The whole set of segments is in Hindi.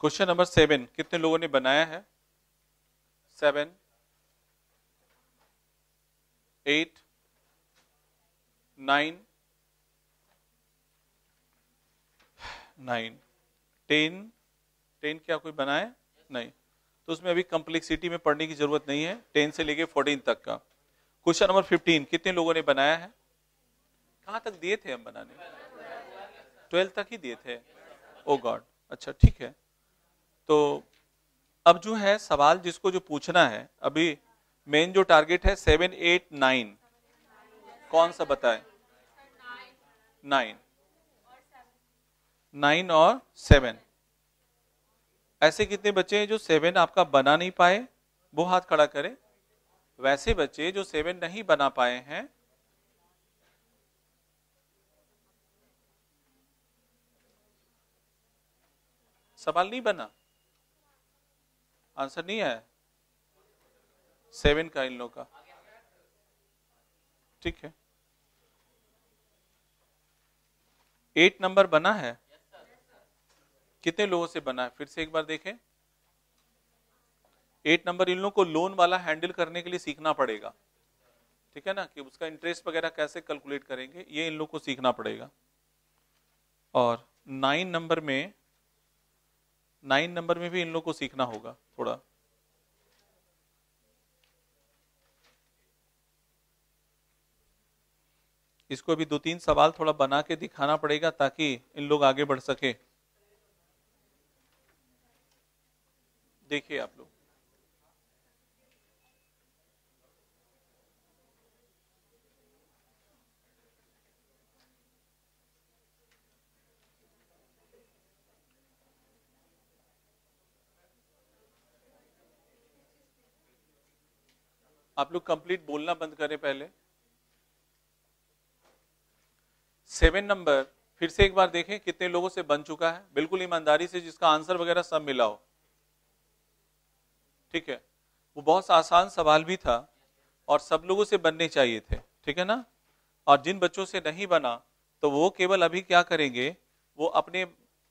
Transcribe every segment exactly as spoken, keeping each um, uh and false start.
क्वेश्चन नंबर सेवन कितने लोगों ने बनाया है? Seven, eight, nine, nine, ten. Ten क्या कोई बनाया? नहीं, तो उसमें अभी कॉम्प्लेक्सिटी में पढ़ने की जरूरत नहीं है, टेन से लेके फोर्टीन तक का। क्वेश्चन नंबर फिफ्टीन कितने लोगों ने बनाया है? कहां तक दिए थे हम बनाने? ट्वेल्व तक ही दिए थे। ओ गॉड, अच्छा ठीक है। तो अब जो है सवाल जिसको जो पूछना है, अभी मेन जो टारगेट है सेवन, एट, नाइन, कौन सा बताए? नाइन, नाइन और सेवन। ऐसे कितने बच्चे हैं जो सेवन आपका बना नहीं पाए? वो हाथ खड़ा करें। वैसे बच्चे जो सेवन नहीं बना पाए हैं, सवाल नहीं बना, आंसर नहीं आया सेवन का इन लोगों का, ठीक है। एट नंबर बना है? कितने लोगों से बना है? फिर से एक बार देखें। एट नंबर इन लोगों को लोन वाला हैंडल करने के लिए सीखना पड़ेगा, ठीक है ना, कि उसका इंटरेस्ट वगैरह कैसे कैलकुलेट करेंगे, ये इन लोगों को सीखना पड़ेगा। और नाइन नंबर में नाइन नंबर में भी इन लोगों को सीखना होगा थोड़ा। इसको अभी दो तीन सवाल थोड़ा बना के दिखाना पड़ेगा ताकि इन लोग आगे बढ़ सके। देखिए आप लोग, आप लोग कंप्लीट बोलना बंद करें पहले। सेवन नंबर फिर से एक बार देखें कितने लोगों से बन चुका है, बिल्कुल ईमानदारी से, जिसका आंसर वगैरह सब मिला हो, ठीक है। वो बहुत आसान सवाल भी था और सब लोगों से बनने चाहिए थे, ठीक है ना। और जिन बच्चों से नहीं बना तो वो केवल अभी क्या करेंगे, वो अपने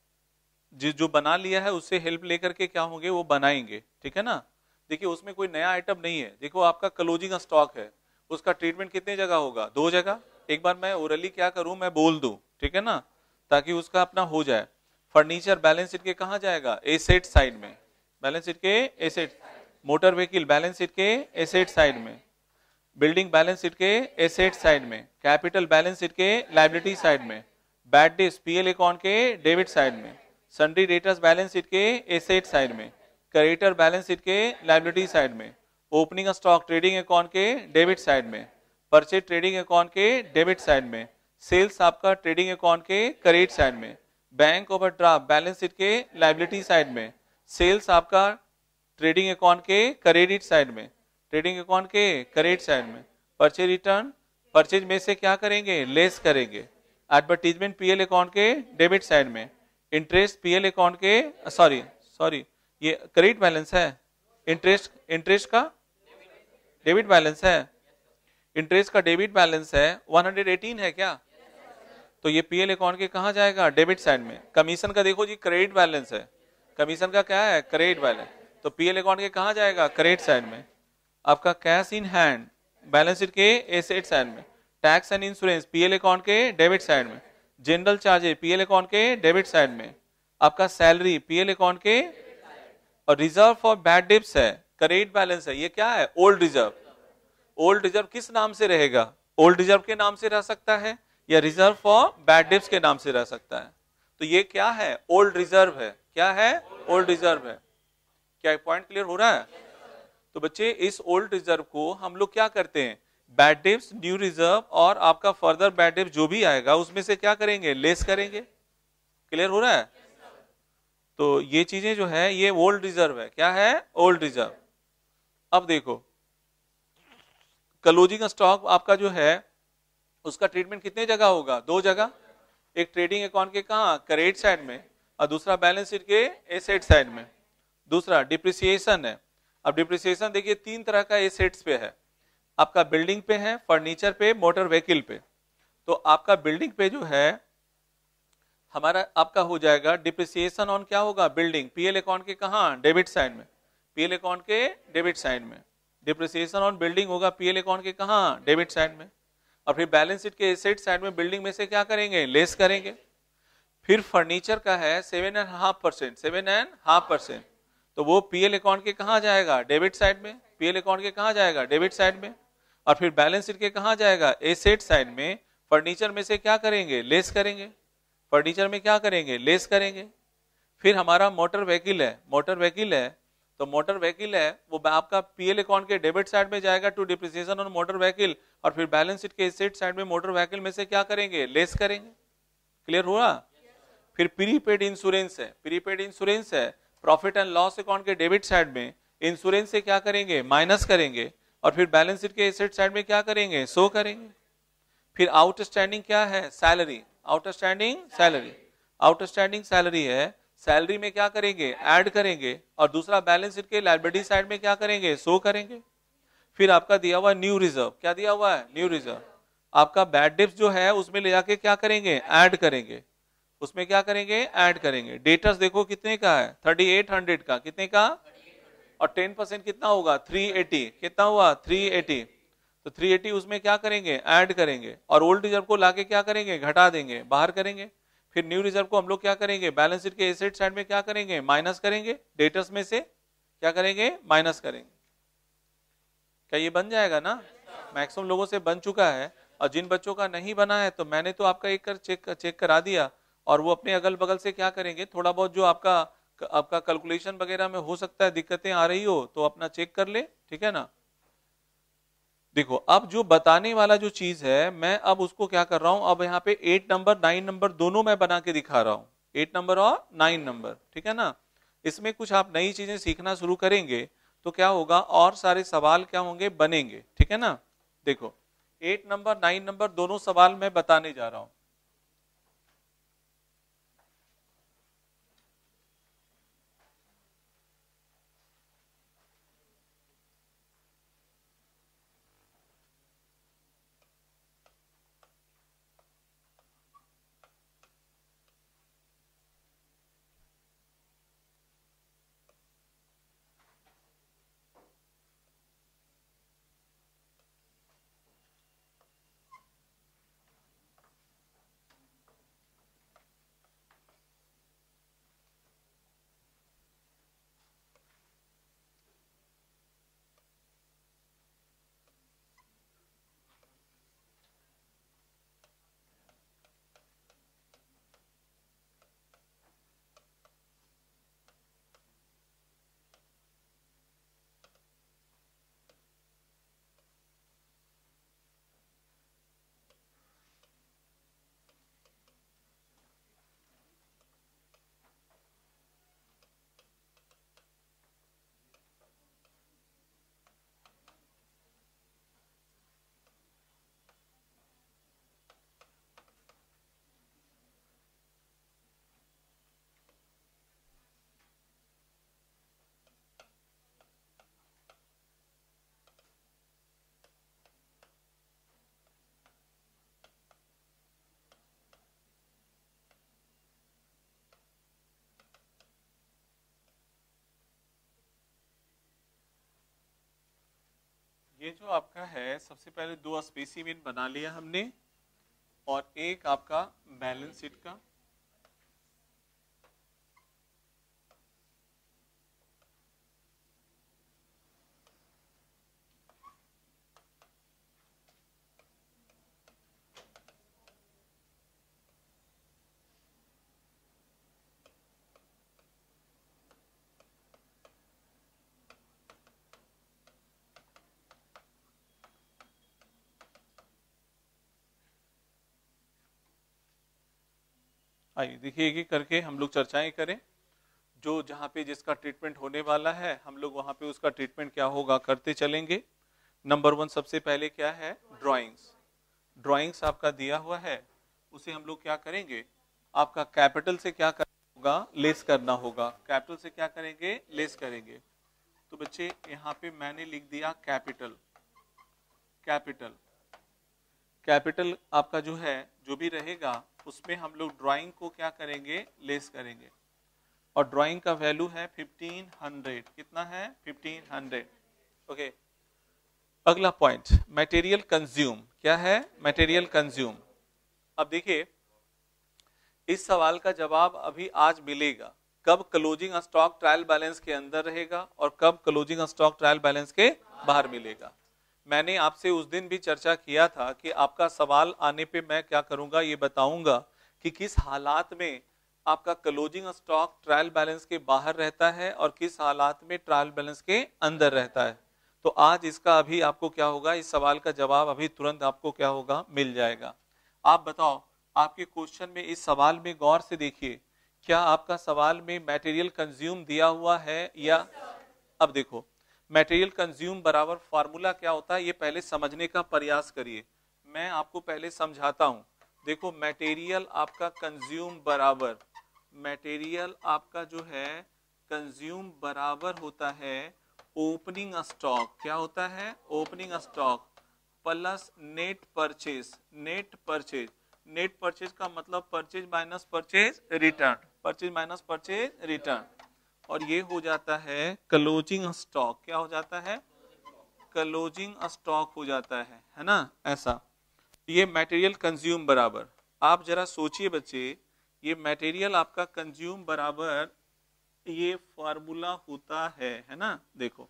जो बना लिया है उससे हेल्प लेकर के क्या होंगे, वो बनाएंगे, ठीक है ना। देखिए उसमें कोई नया आइटम नहीं है। देखो आपका क्लोजिंग स्टॉक है, उसका ट्रीटमेंट कितने जगह होगा? दो जगह। एक बार मैं ओरली क्या करूं, मैं बोल दूं, ठीक है ना, ताकि उसका अपना हो जाए। फर्नीचर बैलेंस शीट के कहां जाएगा? एसेट साइड में। बैलेंस शीट के asset. Motor vehicle balance sheet के एसेट साइड में। बिल्डिंग बैलेंस शीट के एसेट साइड में। कैपिटल बैलेंस शीट के लायबिलिटी साइड में। बैड डेट्स पीएल अकाउंट के डेबिट साइड में। सन्ड्री डेटर्स बैलेंस शीट के एसेट साइड में। क्रेडिटर बैलेंस शीट के लायबिलिटी साइड में। ओपनिंग स्टॉक ट्रेडिंग अकाउंट के डेबिट साइड में। परचेज ट्रेडिंग अकाउंट के डेबिट साइड में। सेल्स आपका ट्रेडिंग अकाउंट के क्रेडिट साइड में। बैंक ओवरड्राफ्ट बैलेंस शीट के लायबिलिटी साइड में। सेल्स आपका ट्रेडिंग अकाउंट के क्रेडिट साइड में। ट्रेडिंग अकाउंट के क्रेडिट साइड में। परचेज रिटर्न परचेज में से क्या करेंगे? लेस करेंगे। एडवर्टीजमेंट पीएल अकाउंट के डेबिट साइड में। इंटरेस्ट पीएल अकाउंट के सॉरी सॉरी ये क्रेडिट बैलेंस है। इंटरेस्ट इंटरेस्ट का डेबिट बैलेंस है। इंटरेस्ट का डेबिट बैलेंस है वन हंड्रेड एटीन है क्या? तो ये पीएल अकाउंट के कहां जाएगा? डेबिट साइड में। कमीशन का देखो जी क्रेडिट बैलेंस है। कमीशन का क्या है? Credit balance. तो पीएल अकाउंट के कहां जाएगा? क्रेडिट साइड में। आपका cash in hand balance sheet के एसेट साइड में। Tax and insurance PL account के डेबिट साइड में। जनरल चार्जेस पीएल अकाउंट के डेबिट साइड में। आपका सैलरी पीएल अकाउंट के। और रिजर्व फॉर बैड डेब्ट्स है, क्रेडिट बैलेंस है। ये क्या है? Old reserve. ओल्ड रिजर्व किस नाम से रहेगा? ओल्ड रिजर्व के नाम से रह सकता है या रिजर्व फॉर बैड डेब्ट्स के नाम से रह सकता है। तो ये क्या है? ओल्ड रिजर्व है। क्या है? ओल्ड रिजर्व है। क्या पॉइंट क्लियर हो रहा है? तो बच्चे इस ओल्ड रिजर्व को हम लोग क्या करते हैं? बैड डेब्ट्स, न्यू रिजर्व और आपका फर्दर बैड डेब्ट जो भी आएगा उसमें से क्या करेंगे? लेस करेंगे। क्लियर हो रहा है? तो ये चीजें जो है ये ओल्ड रिजर्व है। क्या है? Old reserve. अब देखो क्लोजिंग स्टॉक आपका जो है उसका ट्रीटमेंट कितने जगह होगा? दो जगह। एक ट्रेडिंग अकाउंट के कहां? क्रेडिट साइड में, और दूसरा बैलेंस शीट के एसेट साइड में। दूसरा डिप्रिसिएशन है। अब डिप्रिसिएशन देखिए तीन तरह का एसेट्स पे है। आपका बिल्डिंग पे है, फर्नीचर पे, मोटर व्हीकल पे। तो आपका बिल्डिंग पे जो है हमारा आपका हो जाएगा डिप्रिसिएशन ऑन क्या होगा, बिल्डिंग, पीएल अकाउंट के कहाँ, डेबिट साइड में, पीएल अकाउंट के डेबिट साइड में डिप्रिसिएशन ऑन बिल्डिंग होगा पीएल अकाउंट के कहाँ, डेबिट साइड में। और फिर बैलेंस शीट के एसेट साइड में बिल्डिंग में से क्या करेंगे, लेस करेंगे। फिर फर्नीचर का है seven and half percent, seven and half percent, तो वो पीएल अकाउंट के कहाँ जाएगा, डेबिट साइड में, पीएल अकाउंट के कहाँ जाएगा, डेबिट साइड में। और फिर बैलेंस शीट के कहाँ जाएगा, एसेट साइड में, फर्नीचर में से क्या करेंगे, लेस करेंगे, फर्नीचर में क्या करेंगे, लेस करेंगे। फिर हमारा मोटर व्हीकल है, मोटर व्हीकल है तो मोटर व्हीकल है वो आपका पीएल अकाउंट के डेबिट साइड में जाएगा to depreciation on motor vehicle, और फिर बैलेंस शीट के एसेट साइड में मोटर व्हीकल में से क्या करेंगे, लेस करेंगे। क्लियर हुआ। फिर प्रीपेड इंश्योरेंस है, प्रीपेड इंश्योरेंस है प्रॉफिट एंड लॉस अकाउंट के डेबिट साइड में, इंश्योरेंस से क्या करेंगे, माइनस करेंगे, और फिर बैलेंस शीट के एसेट साइड में क्या करेंगे, शो करेंगे। फिर आउटस्टैंडिंग क्या है, salary, outstanding salary, outstanding salary है, सैलरी में क्या करेंगे, ऐड करेंगे, और दूसरा बैलेंस शीट के लायबिलिटी साइड में क्या करेंगे, शो करेंगे। फिर आपका दिया हुआ न्यू रिजर्व, क्या दिया हुआ है, न्यू रिजर्व, आपका बैड डेब्ट जो है उसमें ले जाके क्या करेंगे, ऐड करेंगे, उसमें क्या करेंगे, ऐड करेंगे। डेटर्स देखो कितने का है, थर्टी एट हंड्रेड का, कितने का, और टेन परसेंट कितना होगा, थ्री एटी, कितना हुआ, थ्री एटी, तो थ्री एटी उसमें क्या करेंगे, ऐड करेंगे, और ओल्ड रिजर्व को लाके क्या करेंगे, घटा देंगे, बाहर करेंगे। फिर न्यू रिजर्व को हम लोग क्या करेंगे, बैलेंस शीट के एसेट साइड में क्या करेंगे, माइनस करेंगे, डेटर्स में से क्या करेंगे, माइनस करेंगे। क्या ये बन जाएगा ना, मैक्सिमम लोगों से बन चुका है, और जिन बच्चों का नहीं बना है तो मैंने तो आपका एक कर चेक चेक करा दिया, और वो अपने अगल बगल से क्या करेंगे, थोड़ा बहुत जो आपका आपका कैलकुलेशन वगैरह में हो सकता है दिक्कतें आ रही हो तो अपना चेक कर ले, ठीक है ना। देखो अब जो बताने वाला जो चीज है मैं अब उसको क्या कर रहा हूं, अब यहाँ पे एट नंबर नाइन नंबर दोनों मैं बना के दिखा रहा हूं, एट नंबर और नाइन नंबर, ठीक है ना। इसमें कुछ आप नई चीजें सीखना शुरू करेंगे तो क्या होगा, और सारे सवाल क्या होंगे, बनेंगे, ठीक है ना। देखो एट नंबर नाइन नंबर दोनों सवाल मैं बताने जा रहा हूं। ये जो आपका है सबसे पहले दो स्पेसिमेन बना लिया हमने, और एक आपका बैलेंस शीट का, आइए देखिए एक एक करके हम लोग चर्चाएं करें। जो जहाँ पे जिसका ट्रीटमेंट होने वाला है हम लोग वहाँ पे उसका ट्रीटमेंट क्या होगा करते चलेंगे। नंबर वन सबसे पहले क्या है, ड्राइंग्स। ड्राइंग्स आपका दिया हुआ है, उसे हम लोग क्या करेंगे, आपका कैपिटल से क्या करना होगा, लेस करना होगा। कैपिटल से क्या करेंगे, लेस करेंगे। तो बच्चे यहाँ पे मैंने लिख दिया कैपिटल, कैपिटल कैपिटल आपका जो है जो भी रहेगा उसमें हम लोग ड्राइंग को क्या करेंगे, लेस करेंगे, और ड्राइंग का वैल्यू है फिफ्टीन हंड्रेड। कितना है? Fifteen hundred. ओके, अगला पॉइंट मटेरियल कंज्यूम। क्या है? Material consume. अब देखिए इस सवाल का जवाब अभी आज मिलेगा। कब क्लोजिंग स्टॉक ट्रायल बैलेंस के अंदर रहेगा और कब क्लोजिंग स्टॉक ट्रायल बैलेंस के बाहर मिलेगा। मैंने आपसे उस दिन भी चर्चा किया था कि आपका सवाल आने पे मैं क्या करूंगा, ये बताऊंगा कि किस हालात में आपका क्लोजिंग स्टॉक ट्रायल बैलेंस के बाहर रहता है और किस हालात में ट्रायल बैलेंस के अंदर रहता है। तो आज इसका अभी आपको क्या होगा, इस सवाल का जवाब अभी तुरंत आपको क्या होगा, मिल जाएगा। आप बताओ, आपके क्वेश्चन में इस सवाल में गौर से देखिए, क्या आपका सवाल में मटेरियल कंज्यूम दिया हुआ है या? अब देखो मटेरियल कंज्यूम बराबर फार्मूला क्या होता है ये पहले समझने का प्रयास करिए। मैं आपको पहले समझाता हूं। देखो मटेरियल आपका कंज्यूम बराबर, मटेरियल आपका जो है कंज्यूम बराबर होता है ओपनिंग स्टॉक। क्या होता है? Opening stock plus net purchase. Net purchase, net purchase का मतलब purchase minus purchase return, purchase minus purchase return, और ये हो जाता है क्लोजिंग स्टॉक। क्या हो जाता है? क्लोजिंग स्टॉक हो जाता है, है ना, ऐसा। ये मटेरियल कंज्यूम बराबर, आप जरा सोचिए बच्चे, ये मटेरियल आपका कंज्यूम बराबर ये फार्मूला होता है, है ना। देखो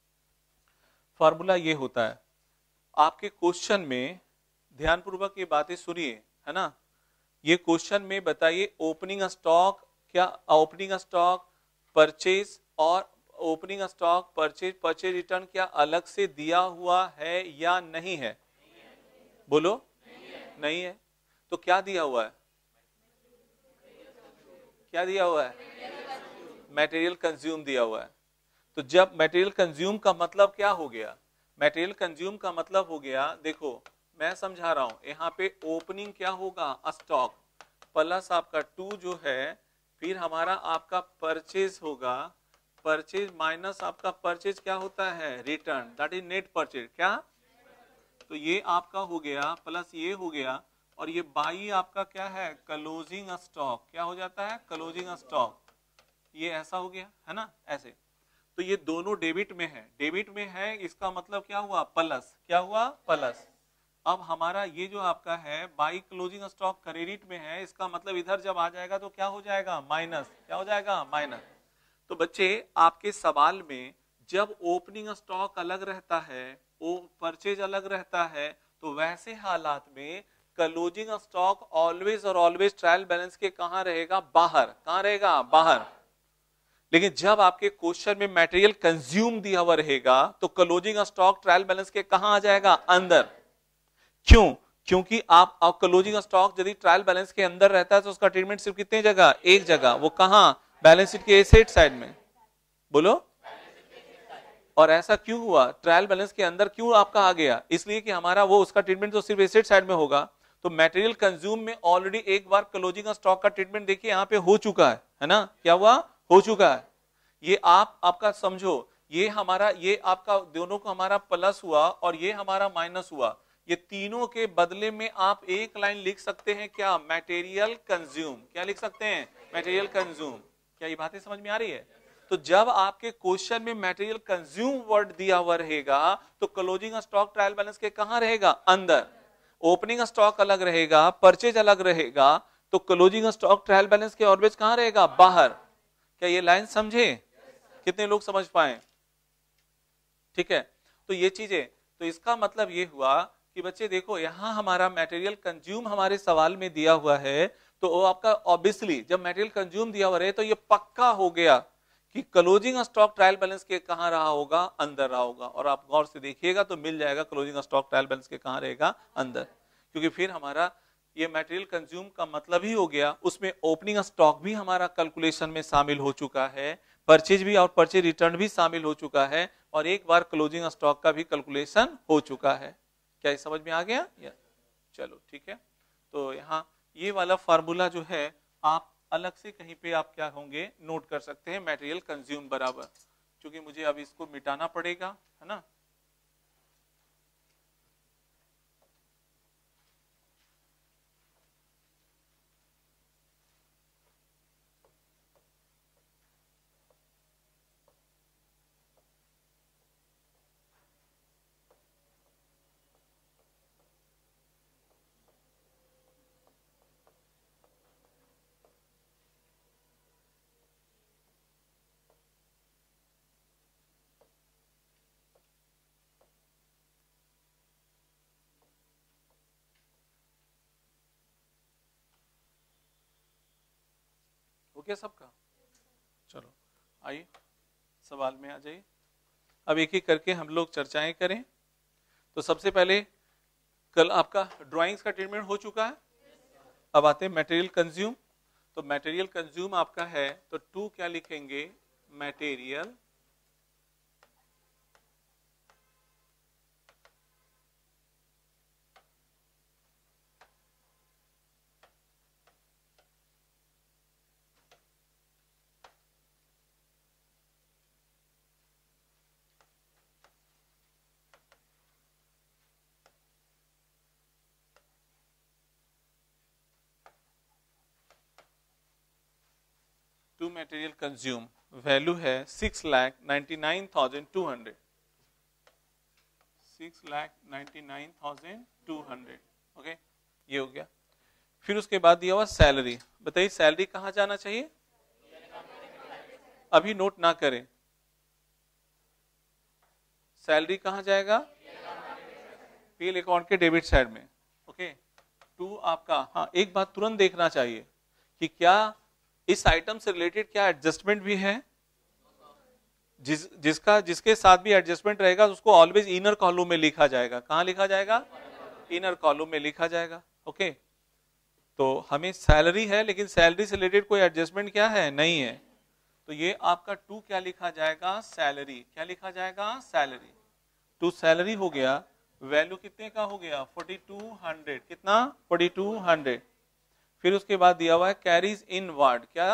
फार्मूला ये होता है, आपके क्वेश्चन में ध्यानपूर्वक ये बातें सुनिए, है ना। ये क्वेश्चन में बताइए ओपनिंग स्टॉक, क्या ओपनिंग स्टॉक परचेज और opening stock purchase purchase return क्या अलग से दिया हुआ है या नहीं है? बोलो नहीं है, नहीं है। तो क्या दिया हुआ है? क्या दिया हुआ है? मटेरियल कंज्यूम दिया हुआ है। तो जब मटेरियल कंज्यूम का मतलब क्या हो गया? मटेरियल कंज्यूम का मतलब हो गया, देखो मैं समझा रहा हूं, यहाँ पे ओपनिंग क्या होगा, स्टॉक, प्लस आपका टू जो है, फिर हमारा आपका परचेज होगा, परचेज माइनस आपका परचेज क्या होता है, return, that is net purchase. क्या? तो ये आपका हो गया, प्लस ये हो गया, और ये बाई आपका क्या है, क्लोजिंग स्टॉक। क्या हो जाता है? Closing stock. ये ऐसा हो गया, है ना, ऐसे। तो ये दोनों डेबिट में है, डेबिट में है, इसका मतलब क्या हुआ, प्लस। क्या हुआ? प्लस। अब हमारा ये जो आपका है बाई क्लोजिंग स्टॉक क्रेडिट में है, इसका मतलब इधर जब आ जाएगा तो क्या हो जाएगा, माइनस। क्या हो जाएगा? माइनस। तो बच्चे आपके सवाल में जब ओपनिंग स्टॉक अलग रहता है, वो परचेज अलग रहता है, तो वैसे हालात में क्लोजिंग स्टॉक ऑलवेज और ऑलवेज ट्रायल बैलेंस के कहां रहेगा, बाहर। कहां रहेगा? बाहर। लेकिन जब आपके क्वेश्चन में मटेरियल कंज्यूम दिया हुआ रहेगा तो क्लोजिंग स्टॉक ट्रायल बैलेंस के कहां आ जाएगा, अंदर। क्यों? क्योंकि आप, आप क्लोजिंग स्टॉक यदि ट्रायल बैलेंस के अंदर रहता है तो उसका ट्रीटमेंट सिर्फ कितनी जगह, एक जगह, वो कहां, बैलेंस शीट के एसेट साइड में। बोलो। और ऐसा क्यों हुआ, ट्रायल बैलेंस के अंदर क्यों आपका आ गया? इसलिए कि हमारा वो उसका ट्रीटमेंट तो सिर्फ एसेट साइड में होगा। तो मटेरियल कंज्यूम में ऑलरेडी एक बार क्लोजिंग स्टॉक का ट्रीटमेंट देखिए यहाँ पे हो चुका है, है ना। क्या हुआ? हो चुका है। ये आप आपका समझो, ये हमारा, ये आपका दोनों को हमारा प्लस हुआ और ये हमारा माइनस हुआ। ये तीनों के बदले में आप एक लाइन लिख सकते हैं, क्या, मटेरियल कंज्यूम। क्या लिख सकते हैं? Material consume. क्या ये बातें समझ में आ रही है? तो जब आपके क्वेश्चन में मटेरियल कंज्यूम वर्ड दिया हुआ रहेगा तो क्लोजिंग स्टॉक ट्रायल बैलेंस के कहां रहेगा, अंदर। ओपनिंग स्टॉक अलग रहेगा, परचेज अलग रहेगा, तो क्लोजिंग स्टॉक ट्रायल बैलेंस के ऑलवेज कहां रहेगा, बाहर। क्या ये लाइन समझे? कितने लोग समझ पाए? ठीक है। तो ये चीजें, तो इसका मतलब ये हुआ कि बच्चे देखो यहां हमारा मटेरियल कंज्यूम हमारे सवाल में दिया हुआ है, तो वो आपका ऑब्वियसली जब मटेरियल कंज्यूम दिया हुआ रहे तो ये पक्का हो गया कि क्लोजिंग स्टॉक ट्रायल बैलेंस के कहां रहा होगा, अंदर रहा होगा। और आप गौर से देखिएगा तो मिल जाएगा क्लोजिंग स्टॉक ट्रायल बैलेंस के कहां रहेगा, अंदर। क्योंकि फिर हमारा ये मटेरियल कंज्यूम का मतलब ही हो गया, उसमें ओपनिंग स्टॉक भी हमारा कैलकुलेशन में शामिल हो चुका है, परचेज भी और परचेज रिटर्न भी शामिल हो चुका है, और एक बार क्लोजिंग स्टॉक का भी कैलकुलेशन हो चुका है। क्या ये समझ में आ गया? या? चलो ठीक है। तो यहाँ ये वाला फार्मूला जो है आप अलग से कहीं पे आप क्या होंगे, नोट कर सकते हैं, मटेरियल कंज्यूम बराबर, क्योंकि मुझे अब इसको मिटाना पड़ेगा, है ना। हो गया सबका? चलो आइए सवाल में आ जाइए। अब एक एक करके हम लोग चर्चाएं करें। तो सबसे पहले कल आपका ड्राइंग्स का ट्रीटमेंट हो चुका है। अब आते हैं मटेरियल कंज्यूम। तो मटेरियल कंज्यूम आपका है तो टू क्या लिखेंगे? Material to material consume value है six lakh ninety nine thousand two hundred six lakh ninety nine thousand two hundred okay, ये हो गया। फिर उसके बाद दिया हुआ सैलरी। बताइए सैलरी कहां जाना चाहिए? अभी नोट ना करें, सैलरी कहां जाएगा? पीएल अकाउंट के डेबिट साइड में। ओके, टू आपका, हाँ एक बात तुरंत देखना चाहिए कि क्या इस आइटम से रिलेटेड क्या एडजस्टमेंट भी है। जिस जिसका जिसके साथ भी एडजस्टमेंट रहेगा उसको ऑलवेज इनर कॉलम में लिखा जाएगा। कहां लिखा जाएगा? इनर कॉलम में लिखा जाएगा। ओके, तो हमें सैलरी है लेकिन सैलरी से रिलेटेड कोई एडजस्टमेंट क्या है? नहीं है। तो ये आपका टू क्या लिखा जाएगा? सैलरी। क्या लिखा जाएगा? सैलरी। टू सैलरी हो गया। वैल्यू कितने का हो गया? Forty two hundred. कितना? Forty two hundred. फिर उसके बाद दिया हुआ है कैरीज इन वार्ड। क्या?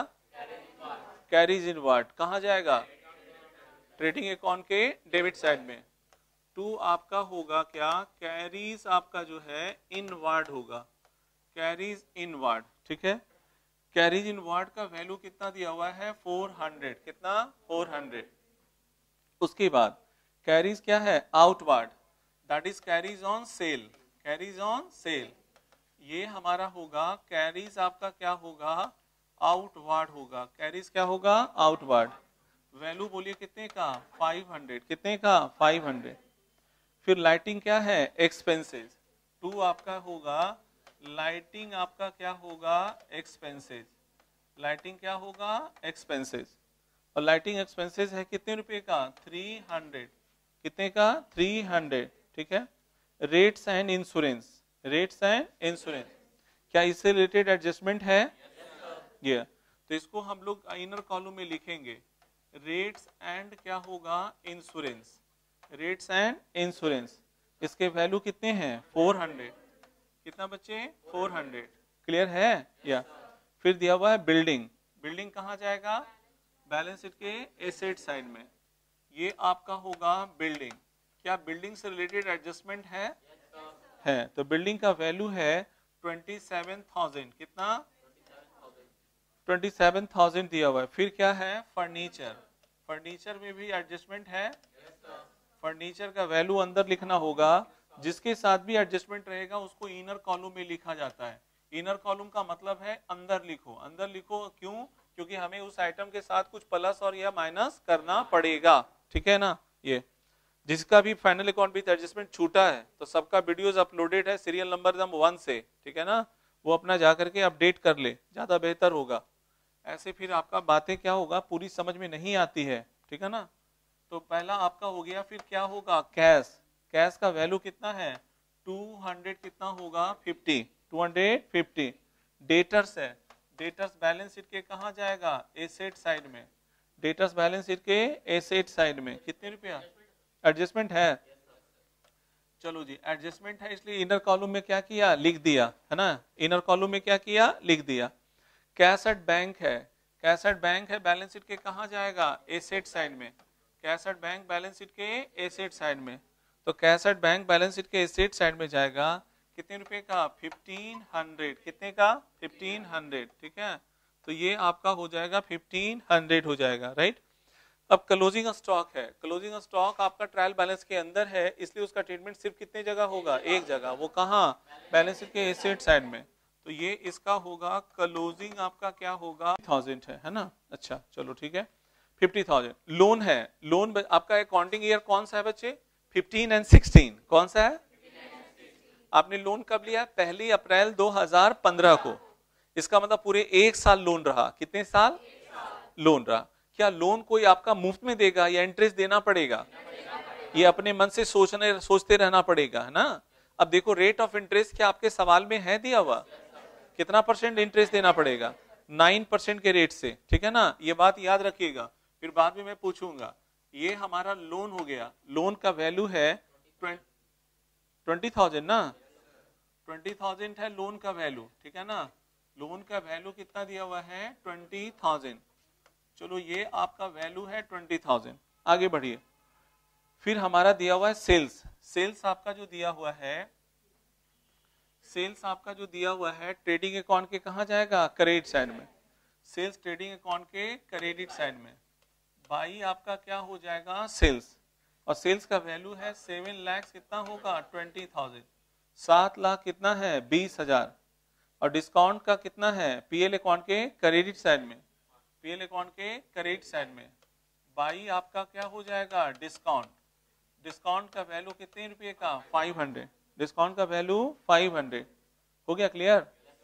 कैरीज इन वार्ड कहां जाएगा? ट्रेडिंग अकाउंट के डेबिट साइड में। टू आपका होगा क्या? कैरीज आपका जो है इन वार्ड होगा। कैरीज इन वार्ड, ठीक है। कैरीज इन वार्ड का वैल्यू कितना दिया हुआ है? Four hundred. कितना? Four hundred. उसके बाद कैरीज क्या है? Outward, that is carries on sale. Carriage on sale ये हमारा होगा। कैरीज आपका क्या होगा? आउटवार्ड होगा। कैरीज क्या होगा? आउटवार्ड। वैल्यू बोलिए कितने का? Five hundred. कितने का? Five hundred. फिर लाइटिंग क्या है? एक्सपेंसेस। टू आपका होगा लाइटिंग आपका क्या होगा? एक्सपेंसेस। लाइटिंग क्या होगा? एक्सपेंसेस। और लाइटिंग एक्सपेंसेस है कितने रुपए का? Three hundred. कितने का? थ्री हंड्रेड, ठीक है। Rates and insurance. Rates and insurance क्या इससे रिलेटेड एडजस्टमेंट है? ये yeah. तो इसको हम लोग इनर कॉलम में लिखेंगे। रेट्स एंड क्या होगा? इंश्योरेंस। रेट्स एंड इंश्योरेंस इसके वैल्यू कितने हैं? Four hundred. कितना बच्चे? Four hundred. क्लियर है? या yeah. फिर दिया हुआ है बिल्डिंग। बिल्डिंग कहां जाएगा? बैलेंस शीट के एसेट साइड में। ये आपका होगा बिल्डिंग। क्या बिल्डिंग से रिलेटेड एडजस्टमेंट है? है। तो बिल्डिंग का वैल्यू है ट्वेंटी सेवन थाउजेंड। कितना? ट्वेंटी सेवन थाउजेंड दिया हुआ है। फिर क्या है? फर्नीचर। फर्नीचर में भी एडजस्टमेंट है। फर्नीचर का वैल्यू अंदर लिखना होगा। जिसके साथ भी एडजस्टमेंट रहेगा उसको इनर कॉलम में लिखा जाता है। इनर कॉलम का मतलब है अंदर लिखो। अंदर लिखो क्यों? क्योंकि हमें उस आइटम के साथ कुछ प्लस और या माइनस करना पड़ेगा, ठीक है ना। ये जिसका भी फाइनल अकाउंट विद एडजस्टमेंट छूटा है तो सबका वीडियोस अपलोडेड है सीरियल नंबर नंबर वन से, ठीक है ना। वो अपना जाकर के अपडेट कर ले, ज्यादा बेहतर होगा। ऐसे फिर आपका बातें क्या होगा पूरी समझ में नहीं आती है, ठीक है ना। तो पहला आपका हो गया। फिर क्या होगा? कैश। कैश का वैल्यू कितना है? Two hundred. कितना होगा? Fifty. Two hundred fifty. Debtors है। डेटर्स बैलेंस शीट के कहां जाएगा? एसेट साइड में। डेटर्स बैलेंस शीट के एसेट साइड में। कितने रुपया? एडजस्टमेंट है। चलो जी, एडजस्टमेंट है इसलिए इनर कॉलम में क्या किया? लिख दिया, है ना। इनर कॉलम में क्या किया? लिख दिया। कैश एट बैंक है। कैश एट बैंक है बैलेंस शीट के कहां जाएगा? एसेट साइड में। Cash at bank balance sheet के एसेट साइड में। तो cash at bank balance sheet के एसेट साइड में जाएगा। कितने रुपए का? Fifteen hundred. कितने का? फिफ्टीन हंड्रेड, ठीक है। तो ये आपका हो जाएगा फिफ्टीन हंड्रेड हो जाएगा, राइट। अब क्लोजिंग स्टॉक है। क्लोजिंग स्टॉक आपका ट्रायल बैलेंस के अंदर है इसलिए उसका ट्रीटमेंट सिर्फ कितने जगह होगा? एक जगह। वो कहाँ? बैलेंस शीट के एसेट साइड में। तो ये इसका होगा क्लोजिंग आपका क्या होगा? थाउजेंड है, है ना। अच्छा चलो ठीक है, फिफ्टी थाउजेंड। लोन है। लोन आपका अकाउंटिंग ईयर कौन सा है बच्चे? Fifteen and sixteen. कौन सा है? आपने लोन कब लिया? पहली अप्रैल दो हजार पंद्रह को। इसका मतलब पूरे एक साल लोन रहा। कितने साल लोन रहा? क्या लोन कोई आपका मुफ्त में देगा या इंटरेस्ट देना पड़ेगा? ये अपने मन से सोचने सोचते रहना पड़ेगा, है ना। अब देखो रेट ऑफ इंटरेस्ट क्या आपके सवाल में है दिया हुआ? कितना परसेंट इंटरेस्ट देना पड़ेगा? नाइन परसेंट के रेट से, ठीक है ना। ये बात याद रखिएगा, फिर बाद में मैं पूछूंगा। ये हमारा लोन हो गया, लोन का वैल्यू है ट्वेंटी थाउजेंड ना, ट्वेंटी थाउजेंड है लोन का वैल्यू, ठीक है ना। लोन का वैल्यू कितना दिया हुआ है? Twenty thousand. चलो ये आपका वैल्यू है ट्वेंटी थाउजेंड। आगे बढ़िए। फिर हमारा दिया हुआ है सेल्स। सेल्स आपका जो दिया हुआ है, सेल्स आपका जो दिया हुआ है ट्रेडिंग अकाउंट के कहाँ जाएगा? क्रेडिट साइड में। सेल्स ट्रेडिंग अकाउंट के क्रेडिट साइड में। बाई आपका क्या हो जाएगा? सेल्स। और सेल्स का वैल्यू है सेवन लैक्स कितना होगा? Twenty thousand. सात लाख कितना है? बीस हजार। और डिस्काउंट का कितना है? पीएल अकाउंट के क्रेडिट साइड में, पीएल अकाउंट के क्रेडिट साइड में। बाई आपका क्या हो जाएगा? डिस्काउंट। डिस्काउंट का वैल्यू कितने रुपए का? Five hundred. डिस्काउंट का वैल्यू फाइव हंड्रेड। हो गया क्लियर?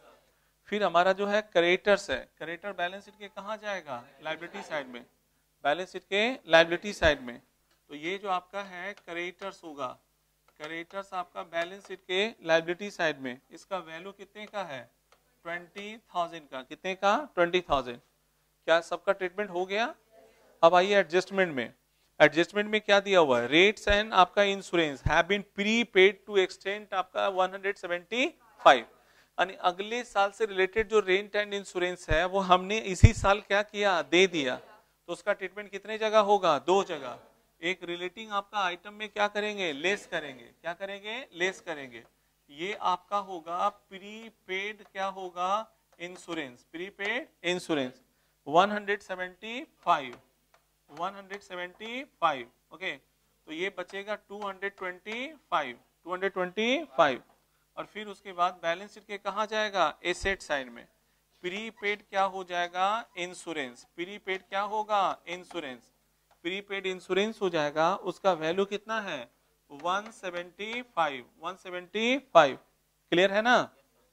फिर हमारा जो है क्रेडिटर्स है, क्रेडिटर बैलेंस शीट के कहाँ जाएगा? लायबिलिटी साइड में, बैलेंस शीट के लायबिलिटी साइड में। तो ये जो आपका है क्रेडिटर्स होगा, क्रेडिटर्स आपका बैलेंस शीट के लायबिलिटी साइड में। इसका वैल्यू कितने का है? ट्वेंटी थाउजेंड का। कितने का? Twenty thousand. क्या सबका ट्रीटमेंट हो गया? अब आइए एडजस्टमेंट में। एडजस्टमेंट में क्या दिया हुआ है? रेट्स एंड आपका insurance have been prepaid to extend आपका वन हंड्रेड सेवेंटी फाइव। यानी अगले साल से रिलेटेड जो रेंट एंड इंश्योरेंस है वो हमने इसी साल क्या किया? दे दिया। तो उसका ट्रीटमेंट कितने जगह होगा? दो जगह। एक रिलेटिंग आपका आइटम में क्या करेंगे? लेस करेंगे। क्या करेंगे? लेस करेंगे। ये आपका होगा प्री पेड, क्या होगा? Insurance, prepaid insurance one hundred seventy five, one hundred seventy five. Okay, तो ये बचेगा two hundred twenty five, two hundred twenty five. और फिर उसके बाद बैलेंस शीट के कहाँ जाएगा? एसेट साइड में। प्री पेड क्या हो जाएगा? इंश्योरेंस। प्री पेड क्या होगा? इंश्योरेंस। प्री पेड इंश्योरेंस हो जाएगा। उसका वैल्यू कितना है? One seventy five, one seventy five. Clear है ना?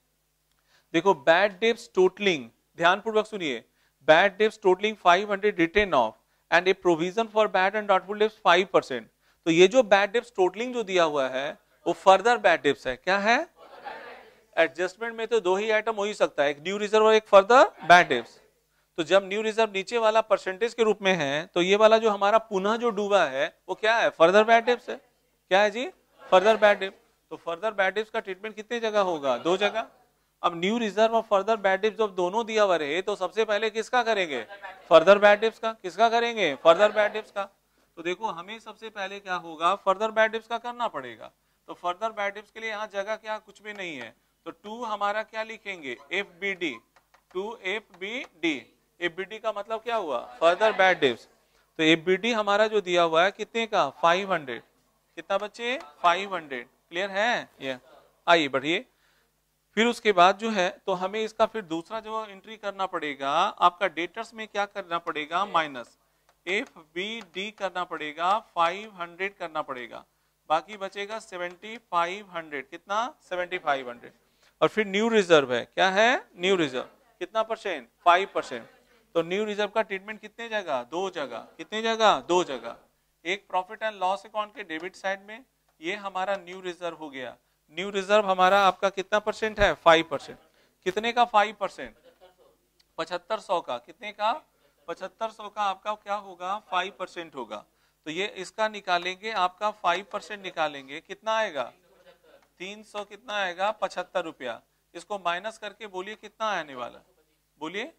देखो बैड डेब्ट्स टोटलिंग, ध्यानपूर्वक सुनिए। Bad debts totalling five hundred written off and a provision for bad and doubtful debts five percent. तो ये जो बैड डेब्ट्स टोटलिंग जो दिया हुआ है वो फर्दर बैड डेब्ट्स है। क्या है? एडजस्टमेंट में तो दो ही आइटम हो ही सकता है, एक न्यू रिजर्व और एक फर्दर बैड डेब्ट्स। तो जब न्यू रिजर्व नीचे वाला परसेंटेज के रूप में है तो ये वाला जो हमारा पुनः जो डूबा है वो क्या है? फर्दर बैड डेब्ट्स है। क्या है जी? फर्दर बैड डेब्ट। तो फर्दर बैड डेब्ट्स का ट्रीटमेंट कितने जगह होगा? दो जगह। अब न्यू रिजर्व और फर्दर बैड डेब्ट्स जब दोनों दिया हुआ रहे तो सबसे पहले किसका करेंगे? फर्दर बैड डेब्ट्स का। किसका करेंगे? फर्दर बैड डेब्ट्स का। तो देखो हमें सबसे पहले क्या होगा? फर्दर बैड डेब्ट्स का करना पड़ेगा। तो फर्दर बैड डेब्ट्स के लिए यहाँ जगह क्या कुछ भी नहीं है, तो टू हमारा क्या लिखेंगे? F B D, to F B D. F B D का मतलब क्या हुआ? Further bad debts. तो एफ बी डी हमारा जो दिया हुआ है कितने का? Five hundred. कितना बच्चे? Five hundred. क्लियर है? ये आइए बढ़िए। फिर उसके बाद जो है तो हमें इसका फिर दूसरा जो एंट्री करना पड़ेगा आपका डेटर्स में क्या करना पड़ेगा? माइनस एफ बी डी करना पड़ेगा, फाइव हंड्रेड करना पड़ेगा। बाकी बचेगा सेवेंटी फाइव हंड्रेड। कितना? Seventy five hundred. और फिर न्यू रिजर्व है। क्या है? New reserve. कितना परसेंट? Five percent. तो न्यू रिजर्व का ट्रीटमेंट कितने जगह? दो जगह। कितने जगह? दो जगह। एक प्रॉफिट एंड लॉस अकाउंट के डेबिट साइड में, ये हमारा न्यू रिजर्व हो गया। न्यू रिजर्व हमारा आपका कितना परसेंट है? Five percent. कितने का? Five percent. पचहत्तर सौ का। कितने का? पचहत्तर सौ का आपका क्या होगा? फाइव परसेंट होगा। तो ये इसका निकालेंगे, आपका फाइव परसेंट निकालेंगे, कितना आएगा? तीन सौ कितना आएगा? पचहत्तर रुपया। इसको माइनस करके बोलिए कितना आने वाला? बोलिए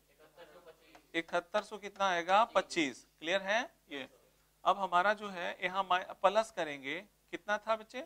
इकहत्तर सौ कितना आएगा? पच्चीस। क्लियर है? ये अब हमारा जो है यहाँ प्लस करेंगे, कितना था बच्चे?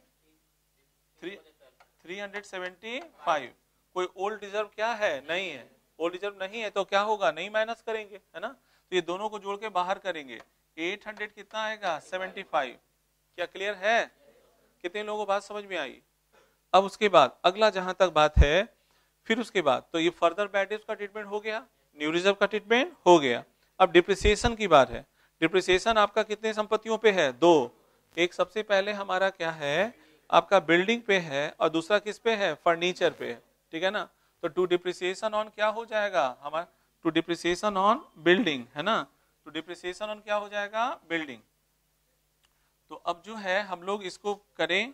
Three three hundred seventy five. कोई ओल्ड रिजर्व क्या है? नहीं है। ओल्ड रिजर्व नहीं है तो क्या होगा? नहीं माइनस करेंगे, है ना। तो ये दोनों को जोड़ के बाहर करेंगे, एट हंड्रेड कितना आएगा? Seventy five. क्या क्लियर है? कितने लोगों को बात समझ में आई? अब उसके बाद अगला जहां तक बात है, फिर उसके बाद तो ये फर्दर बैड डेब्ट्स का ट्रीटमेंट हो गया, न्यू रिजर्व का ट्रीटमेंट हो गया। अब डिप्रिसिएशन की बात है। डिप्रिसिएशन आपका कितने संपत्तियों पे है? दो। एक सबसे पहले हमारा क्या है? आपका बिल्डिंग पे है और दूसरा किस पे है? फर्नीचर पे है। ठीक है ना। तो टू डिप्रिसिएशन ऑन क्या हो जाएगा हमारा, टू डिप्रिसिएशन ऑन बिल्डिंग है ना, टू डिप्रिसिएशन ऑन क्या हो जाएगा, बिल्डिंग। तो अब जो है हम लोग इसको करें,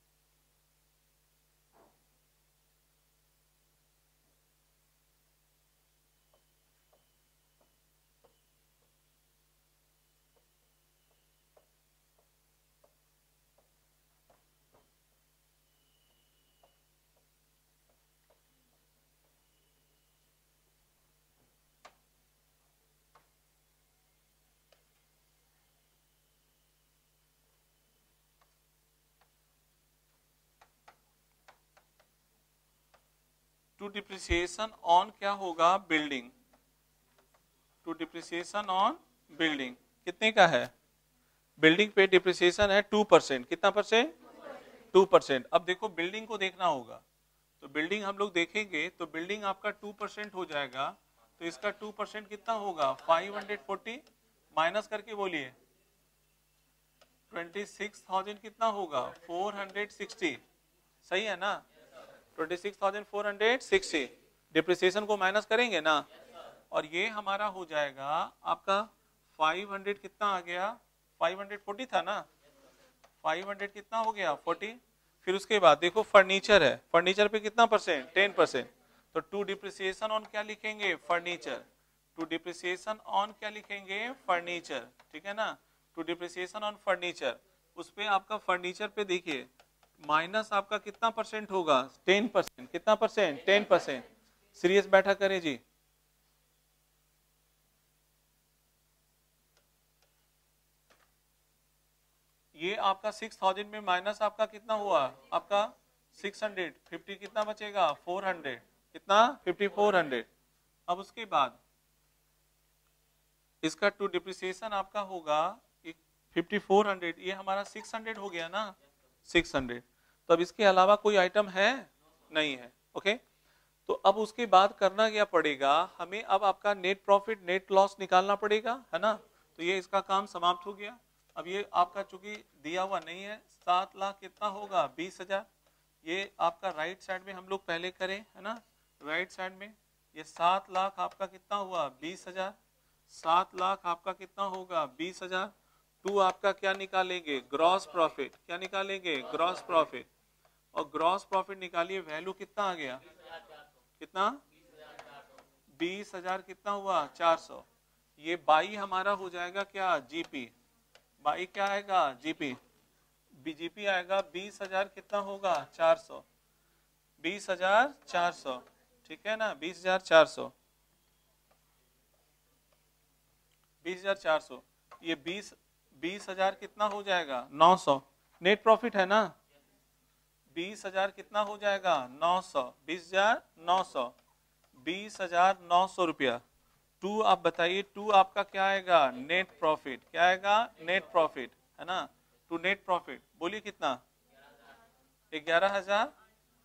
टू डिप्रिसिएशन ऑन क्या होगा, building, to depreciation on building कितने का है, बिल्डिंग पे डिप्रिसिएशन है टू परसेंट, कितना परसेंट, टू परसेंट। अब देखो बिल्डिंग को देखना होगा, तो बिल्डिंग हम लोग देखेंगे तो बिल्डिंग आपका टू परसेंट हो जाएगा, तो इसका टू परसेंट कितना होगा, फाइव हंड्रेड फोर्टी माइनस करके बोलिए, ट्वेंटी सिक्स थाउजेंड कितना होगा, फोर हंड्रेड सिक्सटी, सही है ना, twenty six thousand four hundred sixty, depreciation को माइनस करेंगे ना, और ये हमारा हो जाएगा आपका फाइव हंड्रेड कितना आ गया, फाइव हंड्रेड फोर्टी था ना, फाइव हंड्रेड कितना हो गया, फोर्टी। फिर उसके बाद देखो फर्नीचर है, फर्नीचर पे कितना परसेंट, टेन परसेंट, तो टू डिप्रिसिएशन ऑन क्या लिखेंगे, फर्नीचर, टू डिप्रिसिएशन ऑन क्या लिखेंगे, फर्नीचर, ठीक है ना, टू डिप्रिसिएशन ऑन फर्नीचर। उस पे आपका फर्नीचर पे देखिए माइनस आपका कितना परसेंट होगा, टेन परसेंट, कितना परसेंट, टेन परसेंट। सीरियस बैठा करें जी, ये आपका सिक्स थाउजेंड में माइनस आपका कितना हुआ, आपका सिक्स हंड्रेड फिफ्टी, कितना बचेगा, फोर हंड्रेड, कितना, फिफ्टी फोर हंड्रेड। अब उसके बाद इसका टू डिप्रिसिएशन आपका होगा फिफ्टी फोर हंड्रेड, ये हमारा सिक्स हंड्रेड हो गया ना, सिक्स हंड्रेड। तो अब इसके अलावा कोई आइटम है, नहीं है, ओके। तो अब उसके बाद करना क्या पड़ेगा हमें, अब आपका नेट प्रॉफिट नेट लॉस निकालना पड़ेगा, है ना। तो ये इसका काम समाप्त हो गया। अब ये आपका चूंकि दिया हुआ नहीं है, सात लाख कितना होगा, बीस हजार। ये आपका राइट साइड में हम लोग पहले करें, है ना, राइट साइड में ये सात लाख आपका कितना हुआ, बीस हजार, सात लाख आपका कितना होगा, बीस हजार। टू आपका क्या निकालेंगे, ग्रॉस प्रॉफिट, क्या निकालेंगे, ग्रॉस प्रॉफिट, और ग्रॉस प्रॉफिट निकालिए, वैल्यू कितना आ गया, कितना, बीस हजार कितना हुआ, चार सौ। ये बाई हमारा हो जाएगा क्या, जीपी, बाई क्या आएगा, जीपी, बीजीपी आएगा बीस हजार कितना होगा, चार सौ, बीस हजार चार सौ, ठीक है ना, बीस हजार चार सौ, बीस हजार चार सौ। ये बीस बीस हजार कितना हो जाएगा, नौ सौ। नेट प्रॉफिट है ना, बीस हजार कितना हो जाएगा, नौ सौ, बीस हजार नौ सौ, बीस हजार नौ सौ रुपया। टू आप बताइए, टू आपका क्या आएगा, नेट प्रॉफिट, क्या आएगा, नेट प्रॉफिट, है ना, टू नेट प्रॉफिट, बोलिए कितना, ग्यारह हजार।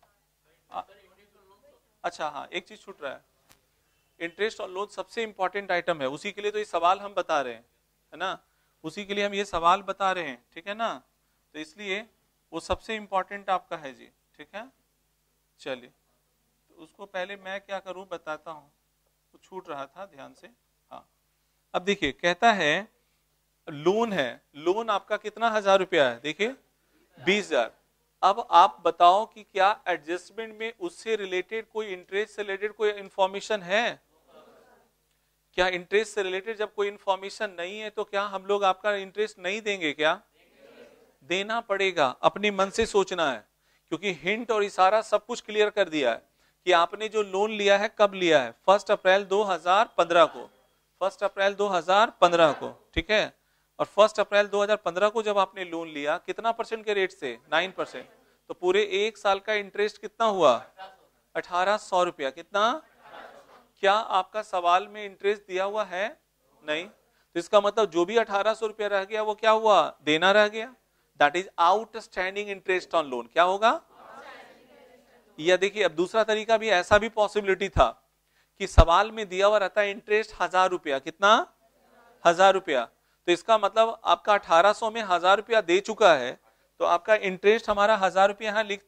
अच्छा हाँ, एक चीज छूट रहा है, इंटरेस्ट और लोन सबसे इंपॉर्टेंट आइटम है, उसी के लिए तो ये सवाल हम बता रहे हैं, है ना, उसी के लिए हम ये सवाल बता रहे हैं, ठीक है ना। तो इसलिए वो सबसे इंपॉर्टेंट आपका है जी, ठीक है। चलिए तो उसको पहले मैं क्या करूं बताता हूं, तो छूट रहा था, ध्यान से। हाँ, अब देखिए कहता है लोन है, लोन आपका कितना हजार रुपया है, देखिए बीस हजार। अब आप बताओ कि क्या एडजस्टमेंट में उससे रिलेटेड कोई इंटरेस्ट से रिलेटेड कोई इंफॉर्मेशन है, क्या इंटरेस्ट से रिलेटेड जब कोई इंफॉर्मेशन नहीं है तो क्या हम लोग आपका इंटरेस्ट नहीं देंगे, क्या देना पड़ेगा, अपनी मन से सोचना है, क्योंकि हिंट और इशारा सब कुछ क्लियर कर दिया है कि आपने जो लोन लिया है कब लिया है, फर्स्ट अप्रैल दो हजार पंद्रह को, फर्स्ट अप्रैल दो हजार पंद्रह को, ठीक है। और फर्स्ट अप्रैल दो हजार पंद्रह को जब आपने लोन लिया कितना परसेंट के रेट से, नाइन परसेंट, तो पूरे एक साल का इंटरेस्ट कितना हुआ, अठारह सौ रुपया, कितना। क्या आपका सवाल में इंटरेस्ट दिया हुआ है, नहीं, तो इसका मतलब जो भी अठारह सौ रुपया रह गया वो क्या हुआ, देना रह गया, that is outstanding interest on loan, क्या होगा। या देखिए अब दूसरा तरीका भी, ऐसा भी पॉसिबिलिटी था कि सवाल में दिया हुआ रहता है इंटरेस्ट हजार रुपया, कितना, हजार रुपया, तो इसका मतलब आपका अठारह सौ में हजार रुपया दे चुका है, तो आपका इंटरेस्ट हमारा हजार रुपया यहाँ लिखते,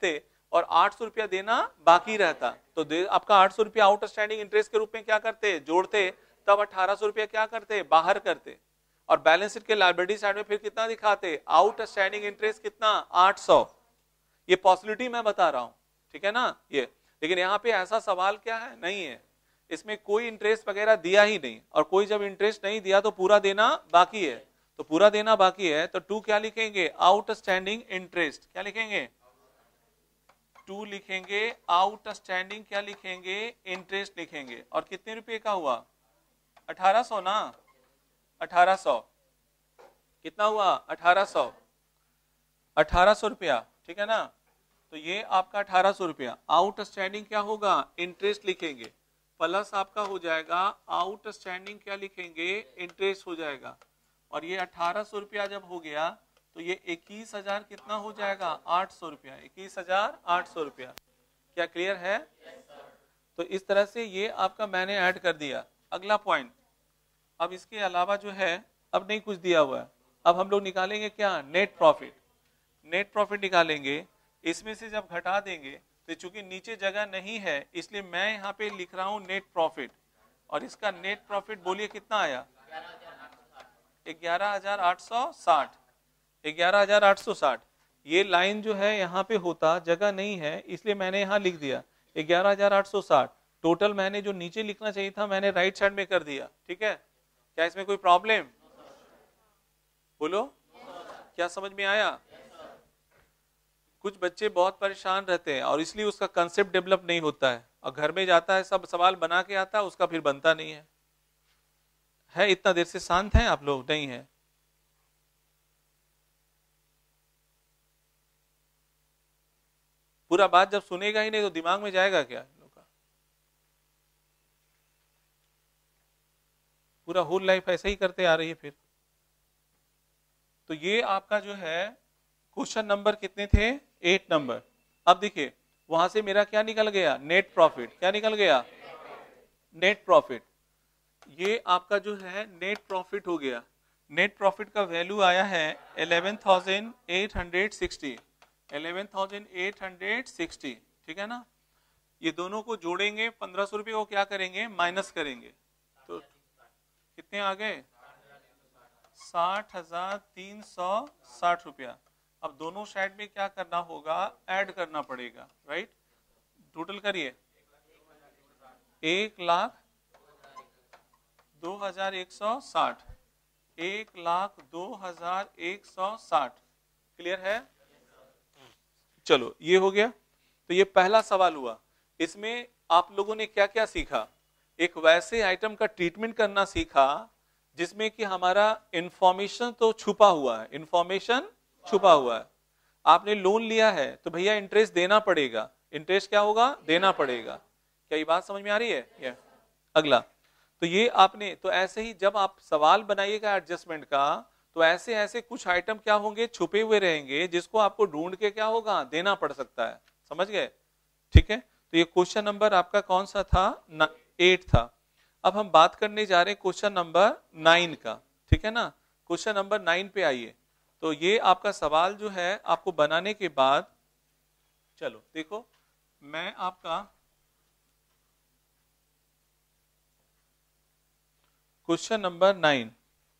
और आठ सौ रुपया देना बाकी रहता, तो दे, आपका आठ सौ रुपया आउटस्टैंडिंग इंटरेस्ट के रूप में क्या करते, जोड़ते, तब अठारह सौ रुपया क्या करते, बाहर करते, और बैलेंस शीट के लायबिलिटी साइड में फिर कितना दिखाते, आउटस्टैंडिंग इंटरेस्ट कितना, आठ सौ। ये पॉसिबिलिटी मैं बता रहा हूं, ठीक है ना ये। लेकिन यहाँ पे ऐसा सवाल क्या है, नहीं है, इसमें कोई इंटरेस्ट वगैरह दिया ही नहीं, और कोई जब इंटरेस्ट नहीं दिया तो पूरा देना बाकी है, तो पूरा देना बाकी है, तो टू क्या लिखेंगे, आउटस्टैंडिंग इंटरेस्ट, क्या लिखेंगे, टू लिखेंगे, आउटस्टैंडिंग क्या लिखेंगे, इंटरेस्ट लिखेंगे, और कितने रुपए का हुआ, अठारह सौ ना, अठारह सौ, कितना हुआ, अठारह सौ, अठारह सौ रुपया, ठीक है ना। तो ये आपका अठारह सौ रुपया, आउटस्टैंडिंग क्या होगा, इंटरेस्ट लिखेंगे, प्लस आपका हो जाएगा आउटस्टैंडिंग क्या लिखेंगे, इंटरेस्ट हो जाएगा, और ये अठारह सौ रुपया जब हो गया तो ये इक्कीस हजार कितना हो जाएगा, आठ सौ रुपया, इक्कीस हजार आठ सौ रुपया। क्या क्लियर है? तो इस तरह से ये आपका मैंने ऐड कर दिया। अगला पॉइंट, अब इसके अलावा जो है अब नहीं कुछ दिया हुआ है, अब हम लोग निकालेंगे क्या, नेट प्रॉफिट। नेट प्रॉफिट निकालेंगे, इसमें से जब घटा देंगे तो चूंकि नीचे जगह नहीं है इसलिए मैं यहाँ पे लिख रहा हूँ नेट प्रॉफिट, और इसका नेट प्रॉफिट बोलिए कितना आया, ग्यारह हजार आठ सौ साठ, ग्यारह हजार आठ सौ साठ। ये लाइन जो है यहाँ पे होता, जगह नहीं है इसलिए मैंने यहाँ लिख दिया ग्यारह हजार आठ सौ साठ। टोटल मैंने जो नीचे लिखना चाहिए था मैंने राइट साइड में कर दिया, ठीक है। क्या इसमें कोई प्रॉब्लम, बोलो, क्या समझ में आया? कुछ बच्चे बहुत परेशान रहते हैं और इसलिए उसका कंसेप्ट डेवलप नहीं होता है, और घर में जाता है सब सवाल बना के आता है, उसका फिर बनता नहीं है। है इतना देर से शांत हैं आप लोग, नहीं है? पूरा बात जब सुनेगा ही नहीं तो दिमाग में जाएगा क्या लोग का? पूरा होल लाइफ ऐसे ही करते आ रही है फिर। तो ये आपका जो है क्वेश्चन नंबर कितने थे, एट नंबर। अब देखिए वहां से मेरा क्या निकल गया, नेट प्रॉफिट। क्या निकल गया, नेट प्रॉफिट। ये आपका जो है नेट प्रॉफिट हो गया। नेट प्रॉफिट का वैल्यू आया है eleven thousand eight hundred sixty, eleven thousand eight hundred sixty, ठीक है ना। ये दोनों को जोड़ेंगे, पंद्रह सौ रुपये को क्या करेंगे, माइनस करेंगे, तो कितने आ गए, साठ हजार तीन सौ साठ रुपया। अब दोनों साइड में क्या करना होगा, ऐड करना पड़ेगा, राइट। टोटल करिए, एक लाख दो हजार एक सौ साठ, एक लाख दो हजार एक सौ साठ। क्लियर है? चलो ये हो गया। तो ये पहला सवाल हुआ। इसमें आप लोगों ने क्या क्या सीखा, एक वैसे आइटम का ट्रीटमेंट करना सीखा जिसमें कि हमारा इंफॉर्मेशन तो छुपा हुआ है, इंफॉर्मेशन छुपा हुआ है। आपने लोन लिया है तो भैया इंटरेस्ट देना पड़ेगा, इंटरेस्ट क्या होगा, देना पड़ेगा। क्या ये बात समझ में आ रही है? ये अगला, तो ये आपने, तो ऐसे ही जब आप सवाल बनाइएगा एडजस्टमेंट का, तो ऐसे ऐसे कुछ आइटम क्या होंगे, छुपे हुए रहेंगे, जिसको आपको ढूंढ के क्या होगा, देना पड़ सकता है। समझ गए? ठीक है। तो ये क्वेश्चन नंबर आपका कौन सा था, एट था। अब हम बात करने जा रहे हैं क्वेश्चन नंबर नाइन का, ठीक है ना। क्वेश्चन नंबर नाइन पे आइए। तो ये आपका सवाल जो है आपको बनाने के बाद, चलो देखो मैं आपका क्वेश्चन नंबर नाइन,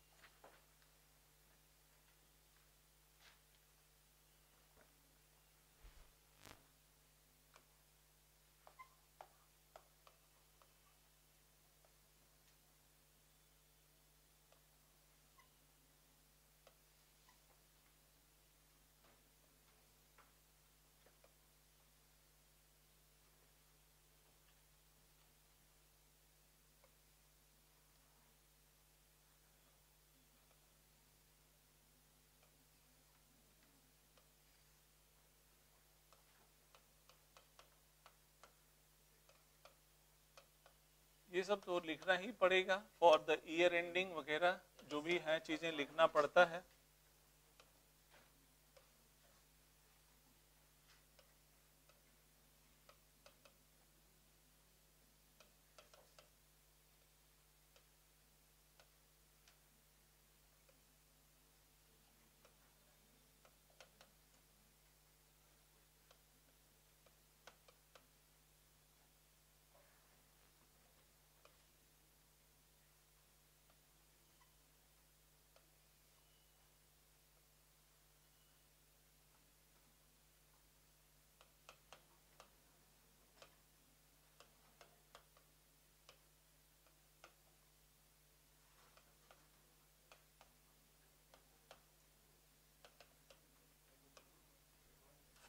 ये सब तो लिखना ही पड़ेगा फॉर द ईयर एंडिंग वगैरह, जो भी है चीजें लिखना पड़ता है।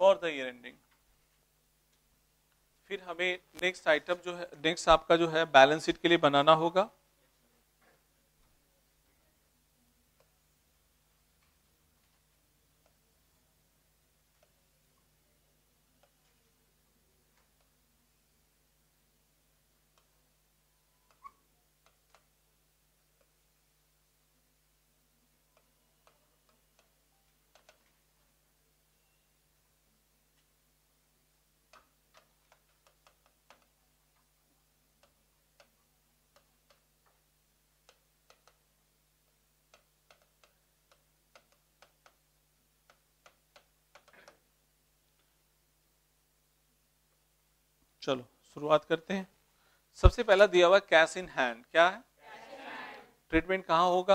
For the year ending. फिर हमें नेक्स्ट आइटम जो है, नेक्स्ट आपका जो है बैलेंस शीट के लिए बनाना होगा। चलो शुरुआत करते हैं। सबसे पहला दिया हुआ कैश इन हैंड, क्या है? ट्रीटमेंट कहाँ होगा?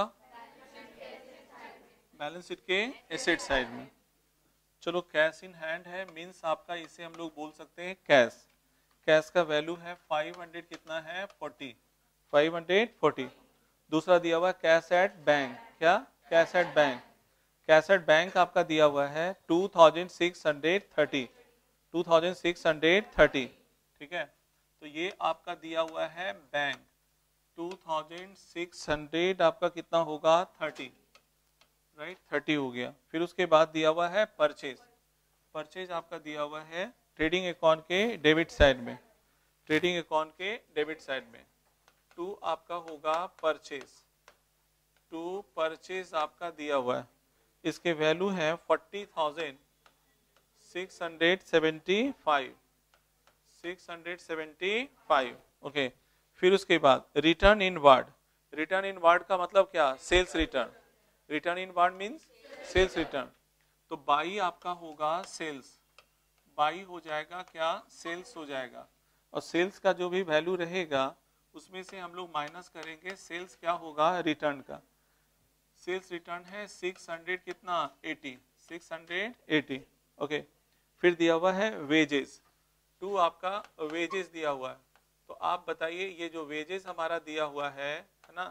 बैलेंस शीट के एसेट साइड में। चलो कैश इन हैंड है, मींस आपका इसे हम लोग बोल सकते हैं कैश। कैश का वैल्यू है फाइव हंड्रेड, कितना है? Forty, five hundred forty. दूसरा दिया हुआ कैश एट बैंक, क्या? Cash at bank. Cash at bank आपका दिया हुआ है two thousand six hundred thirty, two thousand six hundred thirty, ठीक है। तो ये आपका दिया हुआ है bank, two thousand six hundred आपका कितना होगा? थर्टी, राइट, थर्टी हो गया। फिर उसके बाद दिया हुआ है परचेज। परचेज आपका दिया हुआ है ट्रेडिंग अकाउंट के डेबिट साइड में, ट्रेडिंग अकाउंट के डेबिट साइड में। टू आपका होगा परचेज, टू परचेज आपका दिया हुआ है, इसके वैल्यू है forty thousand six hundred seventy five, six hundred seventy five, okay. फिर उसके बाद return inward. Return inward का मतलब क्या? Sales return. Return inward means sales return. तो बाई आपका होगा सेल्स, बाई हो जाएगा क्या? सेल्स हो जाएगा। और सेल्स का जो भी वैल्यू रहेगा उसमें से हम लोग माइनस करेंगे सेल्स, क्या होगा? रिटर्न का। सेल्स रिटर्न है सिक्स हंड्रेड कितना? Eighty, six hundred eighty, okay. फिर दिया हुआ है वेजेस, टू आपका वेजेस दिया हुआ है। तो आप बताइए ये जो वेजेस हमारा दिया हुआ है है ना,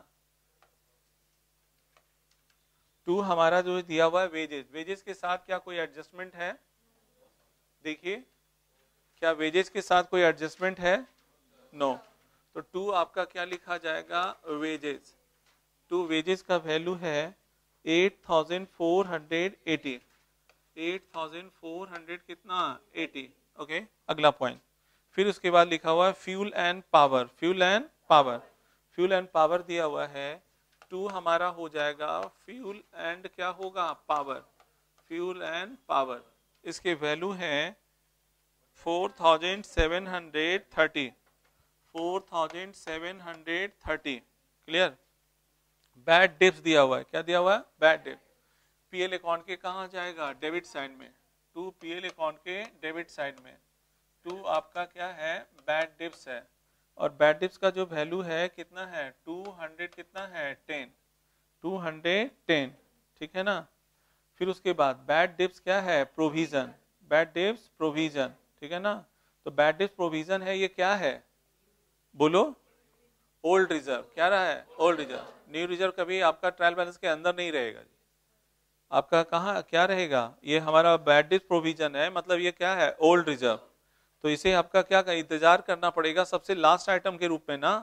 टू हमारा जो दिया हुआ है वेजेस, वेजेस के साथ क्या कोई एडजस्टमेंट है? देखिए क्या वेजेस के साथ कोई एडजस्टमेंट है? नो। तो टू आपका क्या लिखा जाएगा? वेजेस। टू वेजेस का वैल्यू है eight thousand four hundred eighty, eight thousand four hundred कितना? Eighty, okay. अगला पॉइंट, फिर उसके बाद लिखा हुआ है fuel and power, fuel and power. Fuel and power दिया हुआ है, टू हमारा हो जाएगा फ्यूल एंड क्या होगा? Power, fuel and power. इसके वैल्यू है four thousand seven hundred thirty, four thousand seven hundred thirty, clear. Bad debts दिया हुआ है, क्या दिया हुआ है? Bad dip. पीएल अकाउंट के कहाँ जाएगा? डेबिट साइड में। टू पीएल अकाउंट के डेबिट साइड में। टू आपका क्या है? बैड डिप्स है। और बैड डिप्स का जो वैल्यू है कितना है? टू हंड्रेड कितना है? टेन, टू हंड्रेड टेन, ठीक है ना। फिर उसके बाद बैड डिप्स क्या है? प्रोविजन, बैड डिप्स प्रोविजन, ठीक है ना। तो बैड डिप्स प्रोविजन है, ये क्या है? बोलो। ओल्ड रिजर्व, क्या रहा है? Old reserve. न्यू रिजर्व कभी आपका ट्रायल बैलेंस के अंदर नहीं रहेगा, आपका कहाँ क्या रहेगा? ये हमारा बैड डिप्स प्रोविजन है, मतलब ये क्या है? Old reserve. तो इसे आपका क्या का इंतजार करना पड़ेगा सबसे लास्ट आइटम के रूप में ना,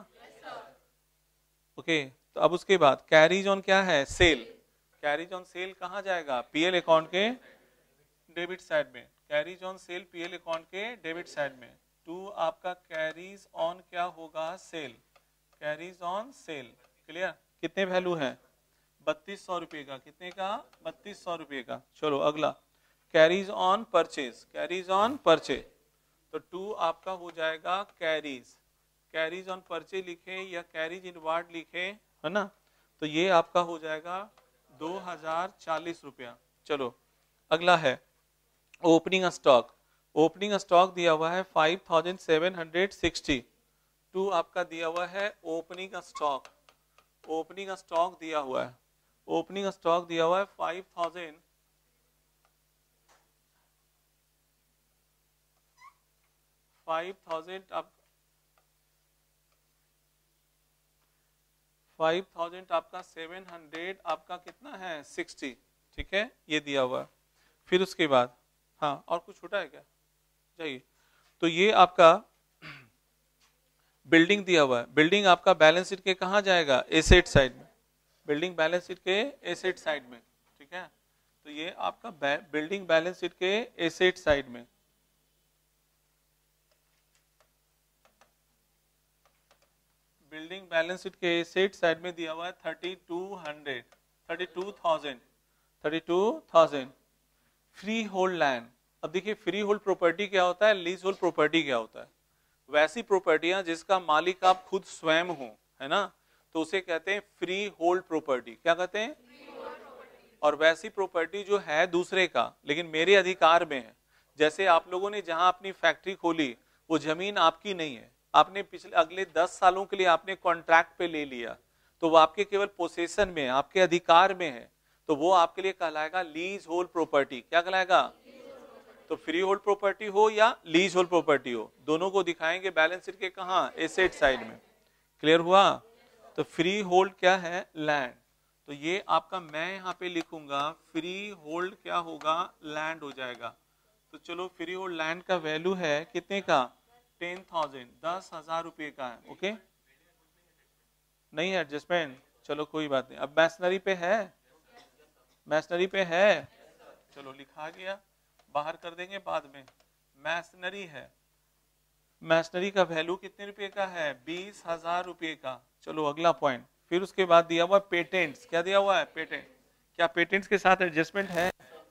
ओके। तो अब उसके बाद कैरीज ऑन क्या है? सेल। कैरीज ऑन सेल कहाँ जाएगा? पीएल अकाउंट के डेबिट साइड में। Carriage on sale PL account के डेबिट साइड में। टू आपका कैरीज ऑन क्या होगा? Sale, carriage on sale, clear. कितने वैल्यू है? बत्तीस सौ रुपए का, कितने का? बत्तीस सौ रुपए का। चलो अगला carriage on purchase, carriage on purchase. तो टू आपका हो जाएगा कैरीज, कैरीज ऑन परचेज लिखे या कैरीज इन वार्ड लिखे, है ना। तो ये आपका हो जाएगा दो हजार चालीस रुपया। चलो अगला है ओपनिंग स्टॉक। ओपनिंग स्टॉक दिया हुआ है five thousand seven hundred sixty. To आपका दिया हुआ है ओपनिंग स्टॉक, ओपनिंग स्टॉक दिया हुआ है, ओपनिंग स्टॉक दिया हुआ है फाइव थाउजेंड फाइव थाउजेंड आप फाइव थाउजेंड आपका सेवन हंड्रेड आपका कितना है? सिक्सटी, ठीक है, ये दिया हुआ। फिर उसके बाद हाँ, और कुछ छोटा है क्या? जाइए। तो ये आपका बिल्डिंग दिया हुआ है, बिल्डिंग आपका बैलेंस शीट के कहाँ जाएगा? एसेट साइड में, बिल्डिंग बैलेंस शीट के एसेट साइड में, ठीक है। तो ये आपका बिल्डिंग बैलेंस शीट के एसेट साइड में, बिल्डिंग बैलेंस शीट के एसेट साइड में दिया हुआ है thirty two hundred, thirty two thousand, thirty two thousand. Freehold land, अब देखिए फ्री होल्ड प्रॉपर्टी क्या होता है, लीज होल्ड प्रॉपर्टी क्या होता है। वैसी प्रॉपर्टियां जिसका मालिक आप खुद स्वयं हो, है ना, तो उसे कहते हैं फ्री होल्ड प्रॉपर्टी। क्या कहते हैं? और वैसी प्रॉपर्टी जो है दूसरे का लेकिन मेरे अधिकार में है, जैसे आप लोगों ने जहां अपनी फैक्ट्री खोली वो जमीन आपकी नहीं है, आपने पिछले अगले दस सालों के लिए आपने कॉन्ट्रैक्ट पे ले लिया, तो वो आपके केवल पोसेशन में है, आपके अधिकार में है, तो वो आपके लिए कहलाएगा लीज होल्ड प्रॉपर्टी। क्या कहलाएगा? तो फ्री होल्ड प्रॉपर्टी हो या लीज होल्ड प्रॉपर्टी हो, दोनों को दिखाएंगे बैलेंस शीट के कहां? एसेट साइड में। क्लियर हुआ? तो फ्री होल्ड क्या है? लैंड। तो ये आपका मैं यहाँ पे लिखूंगा फ्री होल्ड क्या होगा? लैंड हो जाएगा। तो चलो फ्री होल्ड लैंड का वैल्यू है कितने का? टेन थाउजेंड, दस हजार रुपये का है। ओके, नहीं है एडजस्टमेंट, चलो कोई बात नहीं। अब मैसनरी पे है, मैसनरी पे है, चलो लिखा गया, बाहर कर देंगे बाद में। मैसनरी है, मैसनरी का वैल्यू कितने रुपए का है? बीस हजार रुपये का। चलो अगला पॉइंट। फिर उसके बाद दिया हुआ पेटेंट्स। क्या दिया हुआ है? पेटेंट। क्या पेटेंट्स के साथ एडजस्टमेंट है?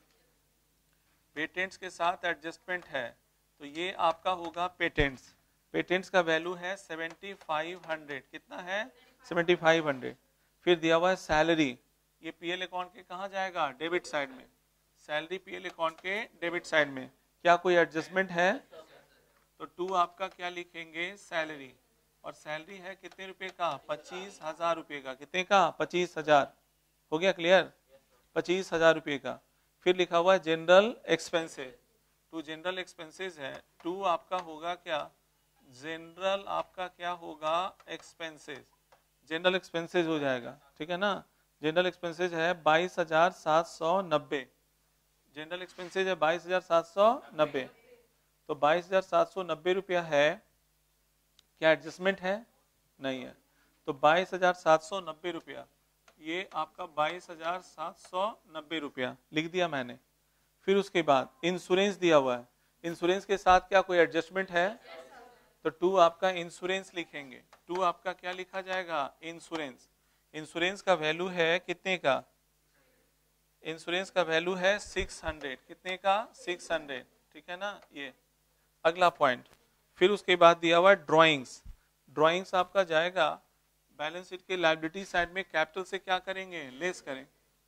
पेटेंट्स के साथ एडजस्टमेंट है, तो ये आपका होगा पेटेंट्स। पेटेंट्स का वैल्यू है सेवेंटी फाइव हंड्रेड। कितना है? Seventy five hundred. फिर दिया हुआ है सैलरी, ये पीएल अकाउंट के कहाँ जाएगा? डेबिट साइड में। सैलरी पीएल अकाउंट के डेबिट साइड में। क्या कोई एडजस्टमेंट है? तो टू आपका क्या लिखेंगे? सैलरी। और सैलरी है कितने रुपए का? पच्चीस हजार रुपये का। कितने का? पच्चीस हजार। हो गया क्लियर? पच्चीस हजार रुपये का। फिर लिखा हुआ है general expenses. To general expenses है, टू आपका होगा क्या? जनरल आपका क्या होगा? एक्सपेंसेस। जनरल एक्सपेंसेस हो जाएगा, ठीक है ना। जनरल एक्सपेंसेस है बाईस हजार सात सौ नब्बे। जनरल एक्सपेंसेस है बाईस हजार सात सौ नब्बे। तो बाईस हजार सात सौ नब्बे रुपया है। क्या एडजस्टमेंट है? नहीं है। तो बाईस हजार सात सौ नब्बे रुपया, ये आपका बाईस हजार सात सौ नब्बे रुपया लिख दिया मैंने। फिर उसके बाद इंश्योरेंस दिया हुआ है, इंश्योरेंस के साथ क्या कोई एडजस्टमेंट है? तो टू आपका इंश्योरेंस लिखेंगे। टू आपका क्या लिखा जाएगा? इंश्योरेंस। इंश्योरेंस का वैल्यू है कितने का? इंश्योरेंस का वैल्यू है सिक्स हंड्रेड। कितने का? सिक्स हंड्रेड, ठीक है ना। ये अगला पॉइंट। फिर उसके बाद दिया हुआ ड्राइंग्स। ड्राइंग्स आपका जाएगा बैलेंस शीट के लायबिलिटी साइड में। कैपिटल से क्या करेंगे? लेस करें,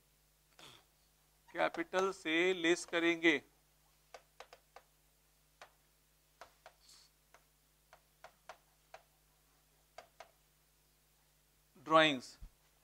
कैपिटल से लेस करेंगे। ड्राइंग्स,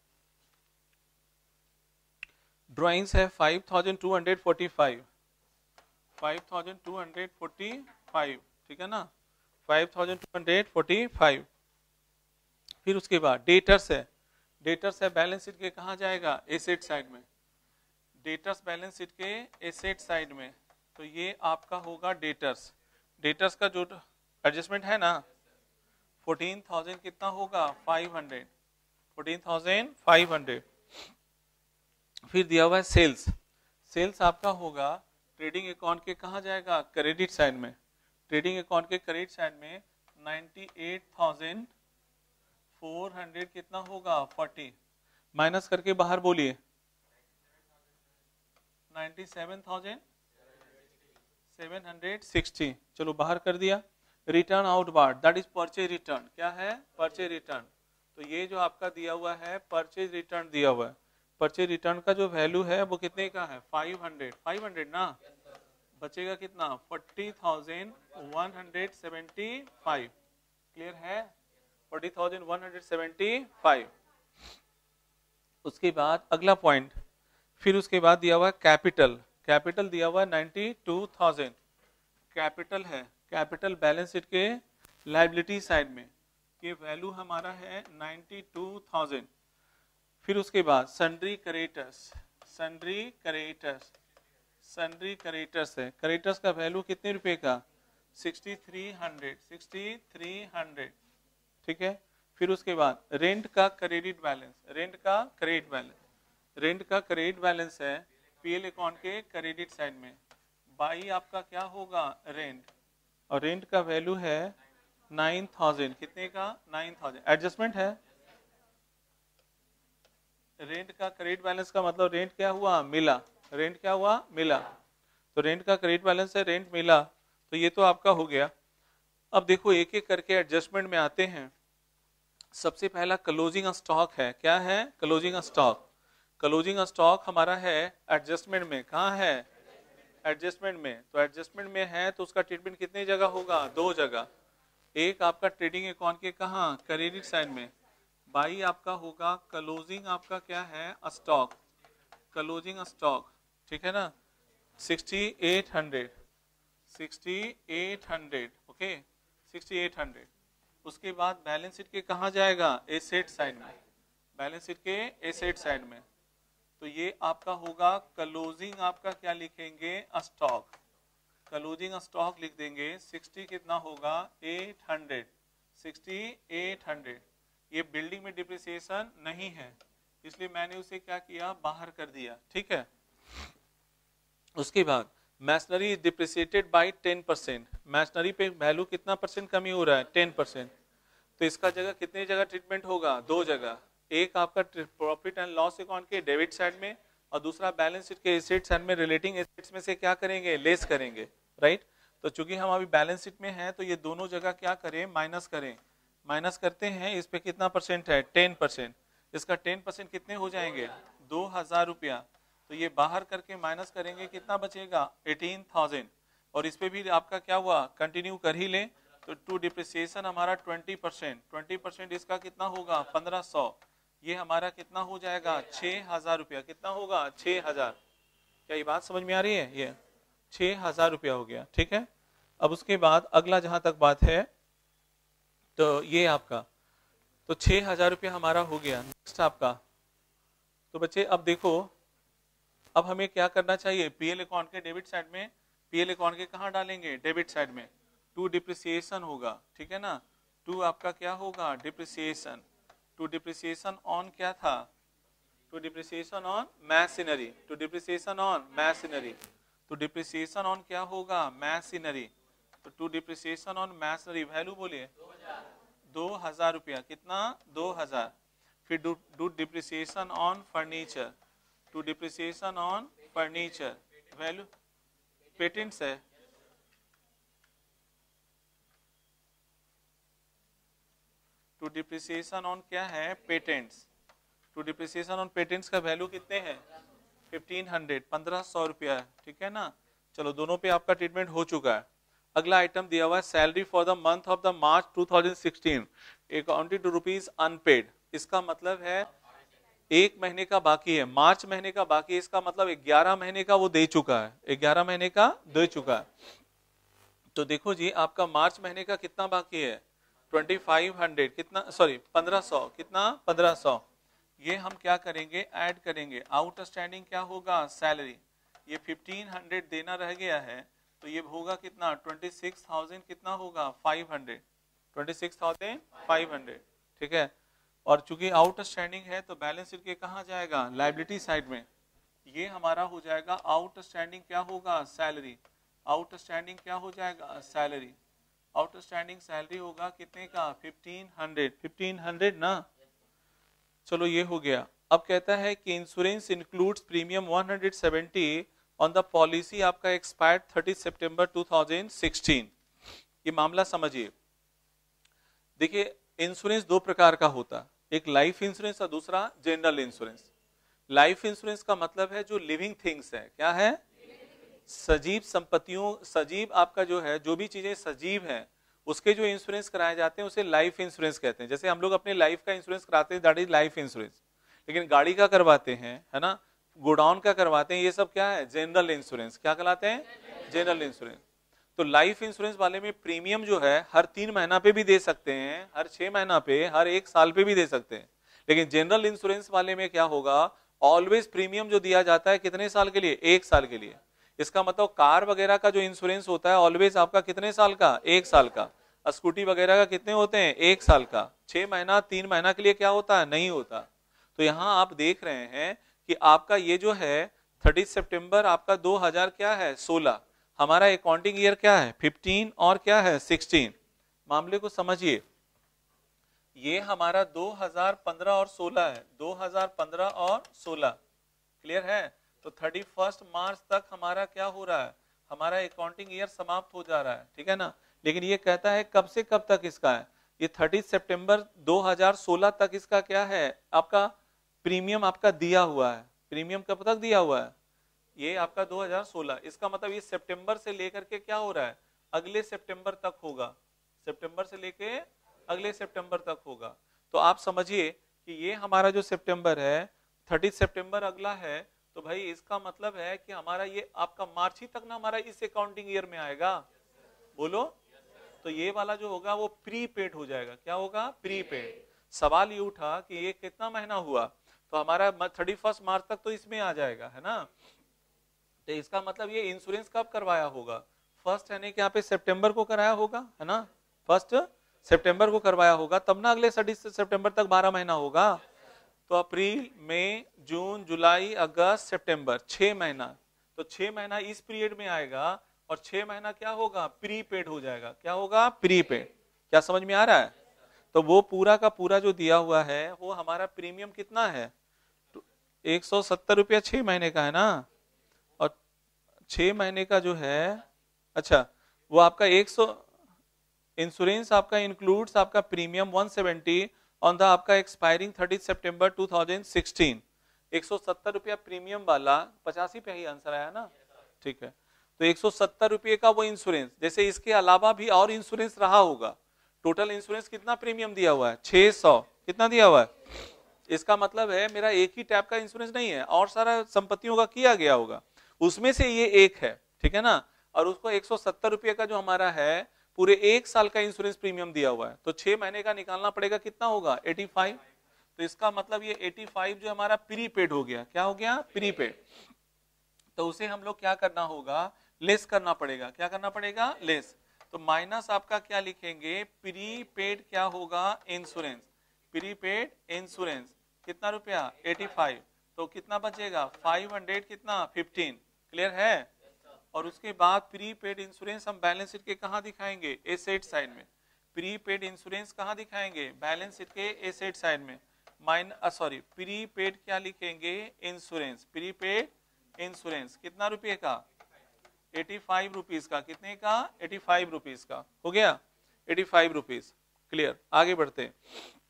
ड्राइंग्स है five thousand two hundred forty five, five thousand two hundred forty five, ठीक है ना, five thousand two hundred forty five. फिर उसके बाद डेटर्स है, डेटर्स है बैलेंस शीट के कहाँ जाएगा? एसेट साइड में। डेटर्स बैलेंस शीट के एसेट साइड में, तो ये आपका होगा डेटर्स। डेटर्स का जो एडजस्टमेंट है ना, फोर्टीन थाउजेंड कितना होगा? Five hundred, fourteen thousand five hundred. फिर दिया हुआ है सेल्स। सेल्स आपका होगा ट्रेडिंग अकाउंट के कहाँ जाएगा? क्रेडिट साइड में। ट्रेडिंग अकाउंट के क्रेडिट साइड में ninety eight thousand four hundred कितना होगा? फोर्टी। माइनस करके बाहर बोलिए। Ninety seven thousand seven hundred sixty. चलो बाहर कर दिया। Return outward, that is purchase return. क्या है? Purchase return. तो ये जो आपका दिया हुआ है परचेज रिटर्न दिया हुआ है। परचेज रिटर्न का जो वैल्यू है वो कितने का है? Five hundred. फाइव हंड्रेड ना, बचेगा कितना? Forty thousand one hundred seventy five. Clear है? Forty thousand one hundred seventy five. उसके बाद अगला पॉइंट। फिर उसके बाद दिया हुआ कैपिटल। कैपिटल दिया हुआ नाइन्टी टू थाउजेंड। कैपिटल है, कैपिटल बैलेंस शीट के लायबिलिटी साइड में ये वैल्यू हमारा है नाइन्टी टू थाउजेंड। फिर उसके बाद sundry creditors, sundry creditors, sundry creditors है, क्रेडिटर्स का वैल्यू कितने रुपए का, sixty three hundred, sixty three hundred, ठीक है। फिर उसके बाद रेंट का क्रेडिट बैलेंस, रेंट का क्रेडिट बैलेंस, रेंट का क्रेडिट बैलेंस है पीएल अकाउंट के क्रेडिट साइड में, बाई आपका क्या होगा, रेंट, और रेंट का वैल्यू है नाइन थाउजेंड, कितने का, नाइन थाउजेंड, एडजस्टमेंट है। रेंट का क्रेडिट बैलेंस का मतलब रेंट क्या हुआ, मिला, रेंट क्या हुआ, मिला, तो रेंट का क्रेडिट बैलेंस है, रेंट मिला, तो ये तो आपका हो गया। अब देखो एक एक करके एडजस्टमेंट में आते हैं। सबसे पहला क्लोजिंग स्टॉक है, क्या है, क्लोजिंग स्टॉक, क्लोजिंग स्टॉक हमारा है एडजस्टमेंट में, कहाँ है, एडजस्टमेंट में, तो एडजस्टमेंट में है तो उसका ट्रीटमेंट कितनी जगह होगा, दो जगह, एक आपका ट्रेडिंग अकाउंट के कहाँ, क्रेडिट साइड में, बाई आपका होगा क्लोजिंग आपका क्या है, स्टॉक, क्लोजिंग स्टॉक, ठीक है ना, sixty eight hundred, sixty eight hundred, okay, sixty eight hundred. उसके बाद बैलेंस शीट के कहाँ जाएगा, एसेट साइड में, बैलेंस शीट के एसेट साइड में, तो ये आपका होगा क्लोजिंग आपका क्या लिखेंगे, स्टॉक, क्लोजिंग स्टॉक लिख देंगे, सिक्सटी कितना होगा, eight hundred, sixty eight hundred. ये बिल्डिंग में डिप्रिसिएशन नहीं है इसलिए मैंने उसे क्या किया, बाहर कर दिया, ठीक है। उसके बाद machinery depreciated by ten percent, machinery पे वैल्यू कितना परसेंट कमी हो रहा है, टेन परसेंट, तो इसका जगह कितनी जगह ट्रीटमेंट होगा, दो जगह, एक आपका प्रॉफिट एंड लॉस अकाउंट के डेबिट साइड में और दूसरा बैलेंस शीट के एसेट साइड में, रिलेटिंग एसेट्स में से क्या करेंगे, लेस करेंगे, राइट। तो चूंकि हम अभी बैलेंस शीट में हैं तो ये दोनों जगह क्या करें, माइनस करें, माइनस करते हैं, इस पे कितना परसेंट है, टेन परसेंट, इसका टेन परसेंट कितने हो जाएंगे, दो हजार रुपया, तो ये बाहर करके माइनस करेंगे, कितना बचेगा, एटीन थाउजेंड, और इस पे भी आपका क्या हुआ, कंटिन्यू कर ही लें, तो टू डिप्रिसिएशन हमारा ट्वेंटी परसेंट, ट्वेंटी परसेंट इसका कितना होगा, पंद्रह सौ, ये हमारा कितना हो जाएगा, छह हजार रुपया, कितना होगा, छह हजार। क्या ये बात समझ में आ रही है, ये छह हजार रुपया हो गया, ठीक है। अब उसके बाद अगला जहां तक बात है तो ये आपका, तो छह हजार रुपया हमारा हो गया। नेक्स्ट आपका, तो बच्चे अब देखो, अब हमें क्या करना चाहिए, पीएल अकाउंट के डेबिट साइड में, पीएल अकाउंट के कहाँ डालेंगे, डेबिट साइड में, टू डिप्रिसिएशन होगा, ठीक है ना, टू आपका क्या होगा, डिप्रिसिएशन, टू डिप्रिसिएशन ऑन क्या था, to depreciation on machinery, to depreciation on machinery, तो डिप्रिसिएशन ऑन क्या होगा, मैशिनरी, तो to depreciation on machinery value बोलिए दो हजार रुपया, कितना, दो हजार। फिर to to depreciation on furniture, to depreciation on furniture value, patents है, टू डिप्रिसिएशन ऑन क्या है, patents, to depreciation on patents का वैल्यू कितने हैं, फिफ्टीन हंड्रेड, पंद्रह सौ रुपया, ठीक है ना। चलो दोनों पे आपका ट्रीटमेंट हो चुका है। अगला आइटम दिया हुआ है, salary for the month of the March two thousand sixteen accounted to rupees unpaid, इसका मतलब है एक महीने का बाकी है, मार्च महीने का बाकी है, इसका मतलब ग्यारह महीने का वो दे चुका है, ग्यारह महीने का दे चुका है। तो देखो जी आपका मार्च महीने का कितना बाकी है, ट्वेंटी फाइव हंड्रेड, कितना, सॉरी पंद्रह सौ, कितना, पंद्रह सौ, ये हम क्या करेंगे, ऐड करेंगे, आउटस्टैंडिंग क्या होगा, सैलरी, ये फिफ्टीन हंड्रेड देना रह गया है, तो ये होगा कितना, ट्वेंटी सिक्स थाउजेंड, कितना होगा, five hundred, twenty six thousand five hundred, ठीक है। और चूंकि आउटस्टैंडिंग है तो बैलेंस शीट के कहाँ जाएगा, लायबिलिटी साइड में, ये हमारा हो जाएगा आउटस्टैंडिंग क्या होगा, सैलरी, आउटस्टैंडिंग क्या हो जाएगा, सैलरी, आउटस्टैंडिंग सैलरी होगा कितने का, फिफ्टीन हंड्रेड, फिफ्टीन हंड्रेड ना। चलो ये हो गया। अब कहता है कि insurance includes premium one hundred seventy on the policy आपका expired thirty September two thousand sixteen. ये मामला समझिए, देखिए इंश्योरेंस दो प्रकार का होता, एक लाइफ इंश्योरेंस और दूसरा जनरल इंश्योरेंस। लाइफ इंश्योरेंस का मतलब है जो लिविंग थिंग्स है, क्या है, सजीव संपत्तियों, सजीव आपका जो है, जो भी चीजें सजीव हैं उसके जो इंश्योरेंस कराए जाते हैं उसे लाइफ इंश्योरेंस कहते हैं। जैसे हम लोग अपने लाइफ का इंश्योरेंस कराते हैं, दैट इज लाइफ इंश्योरेंस, लेकिन गाड़ी का करवाते हैं, है ना, गोडाउन का करवाते हैं, ये सब क्या है, जनरल इंश्योरेंस, क्या कहलाते हैं, जनरल इंश्योरेंस। तो लाइफ इंश्योरेंस वाले में प्रीमियम जो है हर तीन महीना पे भी दे सकते हैं, हर छह महीना पे, हर एक साल पे भी दे सकते हैं, लेकिन जनरल इंश्योरेंस वाले में क्या होगा, ऑलवेज प्रीमियम जो दिया जाता है कितने साल के लिए, एक साल के लिए। इसका मतलब कार वगैरह का जो इंश्योरेंस होता है ऑलवेज आपका कितने साल का, एक साल का। स्कूटी वगैरह का कितने होते हैं, एक साल का। छह महीना तीन महीना के लिए क्या होता है, नहीं होता। तो यहाँ आप देख रहे हैं कि आपका ये जो है तीस सितंबर आपका दो हज़ार क्या है, सोलह। हमारा अकाउंटिंग ईयर क्या है, पंद्रह और क्या है, सोलह। मामले को समझिए, ये हमारा दो हज़ार पंद्रह और सोलह है, दो हज़ार पंद्रह और सोलह। क्लियर है? तो थर्टी फर्स्ट मार्च तक हमारा क्या हो रहा है, हमारा अकाउंटिंग ईयर समाप्त हो जा रहा है, ठीक है ना। लेकिन ये कहता है कब से कब तक इसका है, ये तीस सितंबर दो हज़ार सोलह तक इसका क्या है, आपका प्रीमियम आपका दिया हुआ है। प्रीमियम कब तक दिया हुआ है, ये आपका दो हज़ार सोलह। इसका मतलब ये सितंबर से लेकर के क्या हो रहा है, अगले सितंबर तक होगा, सितंबर से लेके अगले सितंबर तक होगा। तो आप समझिए कि ये हमारा जो सितंबर है, तीस सितंबर अगला है, तो भाई इसका मतलब है कि हमारा ये आपका मार्च ही तक ना हमारा इस अकाउंटिंग ईयर में आएगा, बोलो। तो ये वाला जो होगा वो प्री पेड हो जाएगा। क्या होगा, प्री पेड। सवाल ये उठा कि ये कितना महीना हुआ, तो हमारा थर्टी फर्स्ट मार्च तक तो इसमें आ जाएगा, है ना। तो इसका मतलब ये इंश्योरेंस कब करवाया होगा, फर्स्ट यानी कि यहाँ पे सितंबर को कराया होगा, है ना। फर्स्ट सितंबर को करवाया होगा, तब ना अगले सितंबर तक बारह महीना होगा। तो अप्रैल, मई, जून, जुलाई, अगस्त, सितंबर, छह महीना। तो छह महीना इस पीरियड में आएगा और छह महीना क्या होगा, प्री पेड हो जाएगा। क्या होगा, प्री पेड। क्या समझ में आ रहा है? तो वो पूरा का पूरा जो दिया हुआ है वो हमारा प्रीमियम कितना है, एक सौ सत्तर रुपया छह महीने का है ना। और छह महीने का जो है, अच्छा वो आपका एक सौ, इंश्योरेंस आपका इंक्लूड्स आपका premium one seventy on the आपका expiring thirty September two thousand sixteen. एक सौ सत्तर रुपया प्रीमियम वाला, पचासी पे ही आंसर आया ना, ठीक है। तो एक सौ सत्तर रुपये का वो इंश्योरेंस, जैसे इसके अलावा भी और इंश्योरेंस रहा होगा। टोटल इंश्योरेंस कितना प्रीमियम दिया हुआ है, छह सौ। कितना दिया हुआ है, इसका मतलब है मेरा एक ही टाइप का इंश्योरेंस नहीं है, और सारा संपत्तियों का किया गया होगा, उसमें से ये एक है, ठीक है ना। और उसको एक सौ सत्तर रुपये का जो हमारा है पूरे एक साल का इंश्योरेंस प्रीमियम दिया हुआ है, तो छह महीने का निकालना पड़ेगा, कितना होगा, पचासी। तो इसका मतलब ये पचासी जो हमारा प्री पेड हो गया। क्या हो गया, प्री पेड। तो उसे हम लोग क्या करना होगा, लेस करना पड़ेगा। क्या करना पड़ेगा, लेस। तो माइनस आपका क्या लिखेंगे, प्री पेड क्या होगा, इंश्योरेंस। प्री पेड इंश्योरेंस कितना रुपया, पचासी। तो कितना बचेगा, पाँच सौ कितना, पंद्रह। क्लियर है? और उसके बाद प्री पेड इंश्योरेंस हम बैलेंस शीट के कहाँ दिखाएंगे, एसेट साइड में। प्री पेड इंश्योरेंस कहाँ दिखाएंगे, बैलेंस शीट के एसेट साइड में। माइन सॉरी प्री पेड क्या लिखेंगे, इंश्योरेंस। प्री पेड इंश्योरेंस कितना रुपये का, पचासी रुपीस का। कितने का, पचासी रुपीस का। हो गया, पचासी रुपीस। क्लियर? आगे बढ़ते हैं।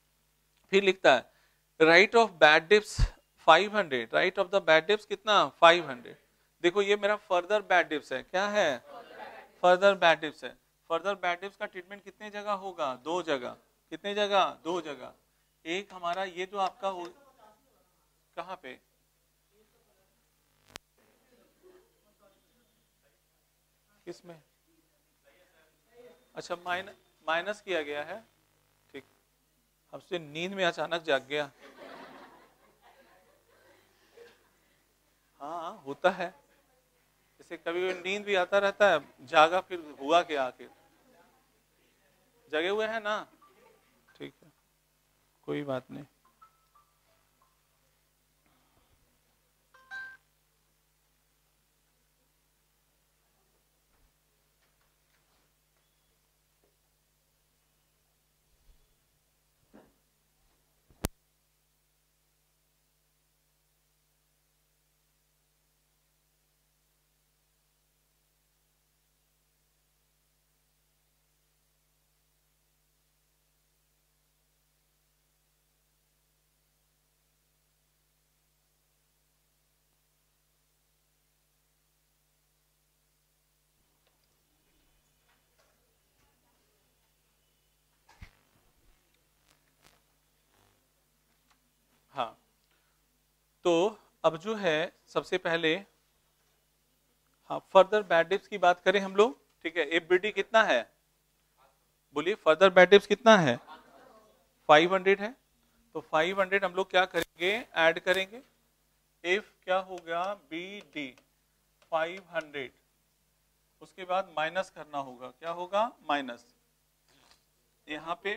फिर लिखता है write off bad debts five hundred. Write off the bad debts कितना, फाइव हंड्रेड। देखो ये मेरा फर्दर बैड डिप्स है। क्या है, फर्दर बैड डिप्स है। फर्दर बैड डिप्स का ट्रीटमेंट कितने जगह होगा, दो जगह। कितने जगह, दो जगह। एक हमारा ये जो आपका हो, कहाँ पे, किसमें, अच्छा माइनस माइनस किया गया है, ठीक। हमसे नींद में अचानक जाग गया। हाँ होता है, जैसे कभी नींद भी आता रहता है, जागा फिर हुआ क्या, आखिर जगे हुए हैं ना, ठीक है, कोई बात नहीं। हाँ, तो अब जो है सबसे पहले, हाँ फर्दर बैड डिप्स की बात करें हम लोग, ठीक है। एफबीडी कितना है, बोलिए, फर्दर बैड डिप्स कितना है, फाइव हंड्रेड है। तो फाइव हंड्रेड हम लोग क्या करेंगे, ऐड करेंगे। इफ क्या हो गया, बी डी फाइव हंड्रेड, उसके बाद माइनस करना होगा, क्या होगा माइनस, यहाँ पे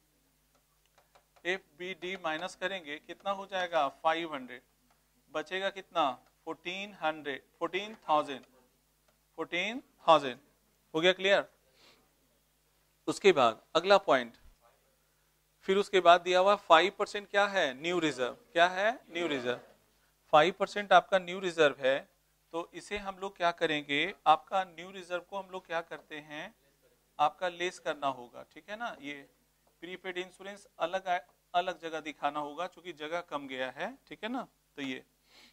एफ बी डी माइनस करेंगे, कितना हो जाएगा फाइव हंड्रेड, बचेगा कितना fourteen hundred, fourteen thousand, fourteen thousand. हो गया क्लियर। उसके बाद अगला पॉइंट, फिर उसके बाद दिया हुआ फाइव परसेंट क्या है न्यू रिजर्व, क्या है न्यू रिजर्व, फाइव परसेंट आपका न्यू रिजर्व है। तो इसे हम लोग क्या करेंगे, आपका न्यू रिजर्व को हम लोग क्या करते हैं, आपका लेस करना होगा, ठीक है ना। ये प्रीपेड इंश्योरेंस अलग अलग जगह दिखाना होगा क्योंकि जगह कम गया है, ठीक है ना। तो ये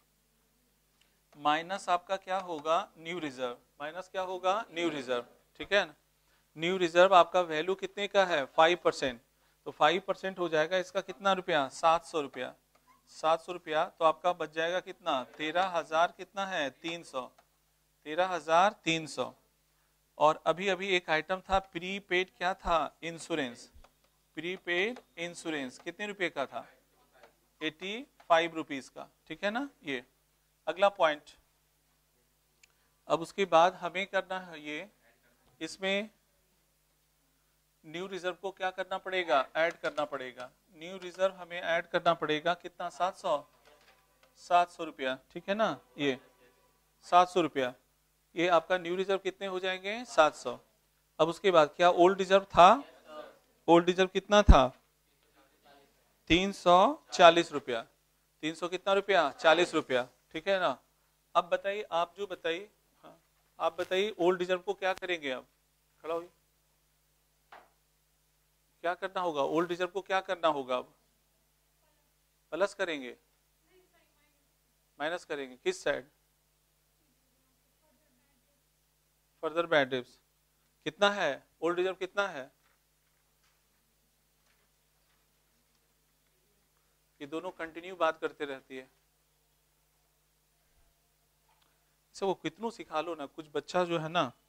माइनस आपका क्या होगा न्यू रिजर्व, माइनस क्या होगा न्यू रिजर्व, ठीक है ना। न्यू रिजर्व आपका वैल्यू कितने का है फाइव परसेंट, तो फाइव परसेंट हो जाएगा इसका कितना रुपया, सात सौ रुपया, सात सौ रुपया। तो आपका बच जाएगा कितना, तेरह हजार कितना है तीन सौ, तेरह हजार तीन सौ। और अभी अभी एक आइटम था प्रीपेड, क्या था इंश्योरेंस, प्रीपेड इंश्योरेंस कितने रुपए का था, एटी फाइव रुपीज का, ठीक है ना। ये अगला पॉइंट। अब उसके बाद हमें करना है ये, इसमें न्यू रिजर्व को क्या करना पड़ेगा, ऐड करना पड़ेगा। न्यू रिजर्व हमें ऐड करना पड़ेगा कितना, सात सौ, सात सौ रुपया, ठीक है ना। ये सात सौ रुपया, ये आपका न्यू रिजर्व कितने हो जाएंगे, सात सौ। अब उसके बाद क्या ओल्ड रिजर्व था, ओल्ड रिजर्व कितना था, तीन सौ चालीस रुपया, तीन सौ कितना रुपया, चालीस रुपया, ठीक है ना। अब बताइए, आप जो बताइए, हाँ, आप बताइए ओल्ड रिजर्व को क्या करेंगे, अब खड़ा हुई, क्या करना होगा, ओल्ड रिजर्व को क्या करना होगा, अब प्लस करेंगे, माइनस करेंगे, किस साइड, फर्दर बैड डेब्ट्स कितना है, ओल्ड रिजर्व कितना है, ये दोनों कंटिन्यू बात करते रहती है। इसे वो कितनों सिखा लो ना, कुछ बच्चा जो है ना,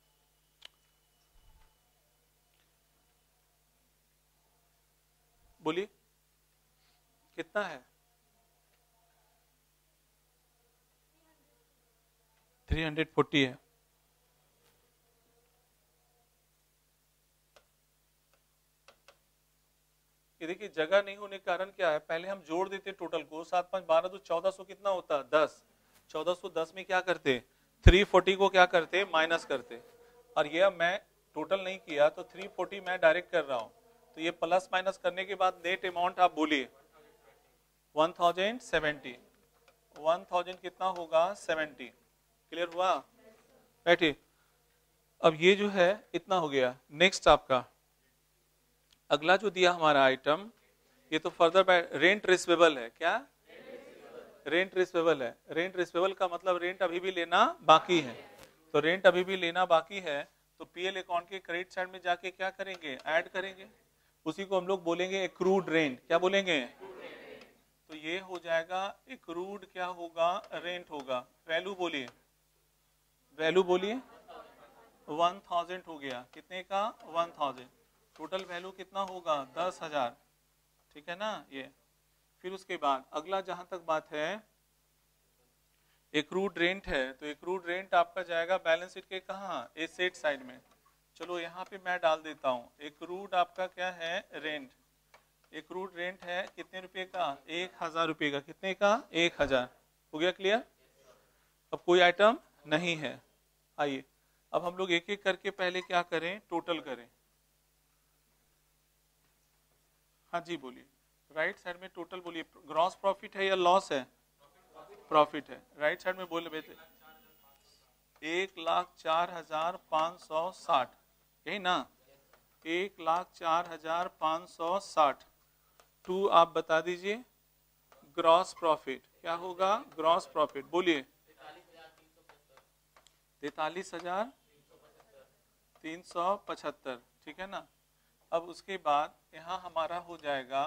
बोलिए कितना है, थ्री हंड्रेड फोर्टी है। ये देखिए जगह नहीं होने के कारण क्या है, पहले हम जोड़ देते टोटल को, सात पांच बारह, तो चौदह सौ कितना होता, दस, चौदह सौ दस में क्या करते, थ्री फोर्टी को क्या करते, माइनस करते। और ये मैं टोटल नहीं किया तो थ्री फोर्टी मैं डायरेक्ट कर रहा हूं, तो ये प्लस माइनस करने के बाद नेट अमाउंट आप बोलिए one thousand seventy, one thousand कितना होगा, सेवेंटी। क्लियर हुआ, बैठिए। अब ये जो है इतना हो गया। नेक्स्ट आपका अगला जो दिया हमारा आइटम, ये तो फर्दर रेंट रिसीवेबल है, क्या रेंट रिसीवेबल है। रेंट रिसीवेबल का मतलब रेंट अभी भी लेना बाकी है, तो रेंट अभी भी लेना बाकी है, तो पीएल अकाउंट के क्रेडिट साइड में जाके क्या करेंगे, ऐड करेंगे, उसी को हम लोग बोलेंगे एक्रूड रेंट, क्या बोलेंगे, तो ये हो जाएगा एक्रूड, क्या होगा, रेंट होगा। वैल्यू बोलिए, वैल्यू बोलिए, वन थाउजेंड हो गया, कितने का, वन थाउजेंड। टोटल वैल्यू कितना होगा, दस हजार, ठीक है ना। ये फिर उसके बाद अगला जहां तक बात है एक्रूड रेंट है, तो एक्रूड रेंट आपका जाएगा बैलेंस शीट के कहाँ, एसेट साइड में। चलो यहाँ पे मैं डाल देता हूँ, एक्रूड आपका क्या है, रेंट, एक्रूड रेंट है कितने रुपए का, एक हजार रुपये का, कितने का, एक हजार। हो गया क्लियर। अब कोई आइटम नहीं है। आइए अब हम लोग एक एक करके पहले क्या करें, टोटल करें। हाँ जी बोलिए, राइट साइड में टोटल बोलिए, ग्रॉस प्रॉफिट है या लॉस है, प्रॉफिट है। राइट साइड में बोले बेटे, एक लाख चार हजार पाँच सौ साठ, यही ना, एक लाख चार हजार पाँच सौ साठ। टू आप बता दीजिए ग्रॉस प्रॉफिट, क्या होगा, ग्रॉस प्रॉफिट बोलिए, तैतालीस हजार तीन सौ पचहत्तर, ठीक है ना। अब उसके बाद यहाँ हमारा हो जाएगा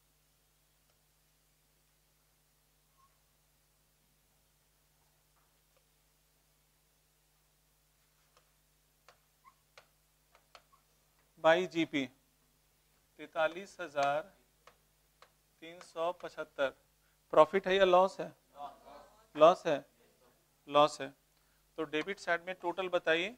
बाई जीपी तैतालीस हजार तीन सौ पचहत्तर। प्रॉफिट है या लॉस है, लॉस है, लॉस है। तो डेबिट साइड में टोटल बताइए,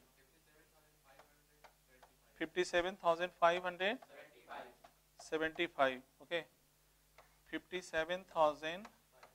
fifty seven thousand five hundred seventy five. Okay, fifty seven thousand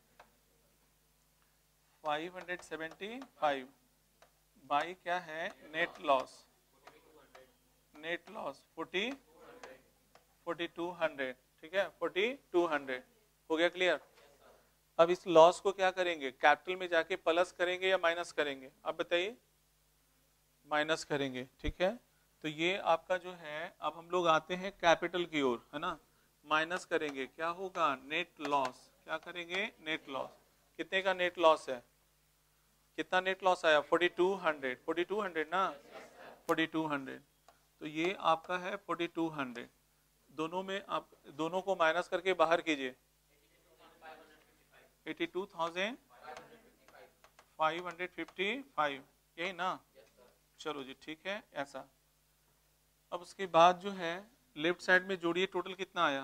five hundred seventy five by क्या है, net loss, net loss forty forty two hundred. ठीक है, फोर्टी टू हंड्रेड हो गया क्लियर। अब इस लॉस को क्या करेंगे, कैपिटल में जाके प्लस करेंगे या माइनस करेंगे, अब बताइए। माइनस करेंगे, ठीक है। तो ये आपका जो है, अब हम लोग आते हैं कैपिटल की ओर, है ना। माइनस करेंगे, क्या होगा, नेट लॉस। क्या करेंगे, नेट लॉस। कितने का नेट लॉस है, कितना नेट लॉस आया, forty two hundred, forty two hundred ना, फोर्टी टू हंड्रेड। तो ये आपका है फोर्टी टू हंड्रेड। दोनों में आप दोनों को माइनस करके बाहर कीजिए, eighty two thousand five hundred fifty five, यही ना। चलो जी, ठीक है ऐसा। अब उसके बाद जो है लेफ्ट साइड में जोड़िए, टोटल कितना आया,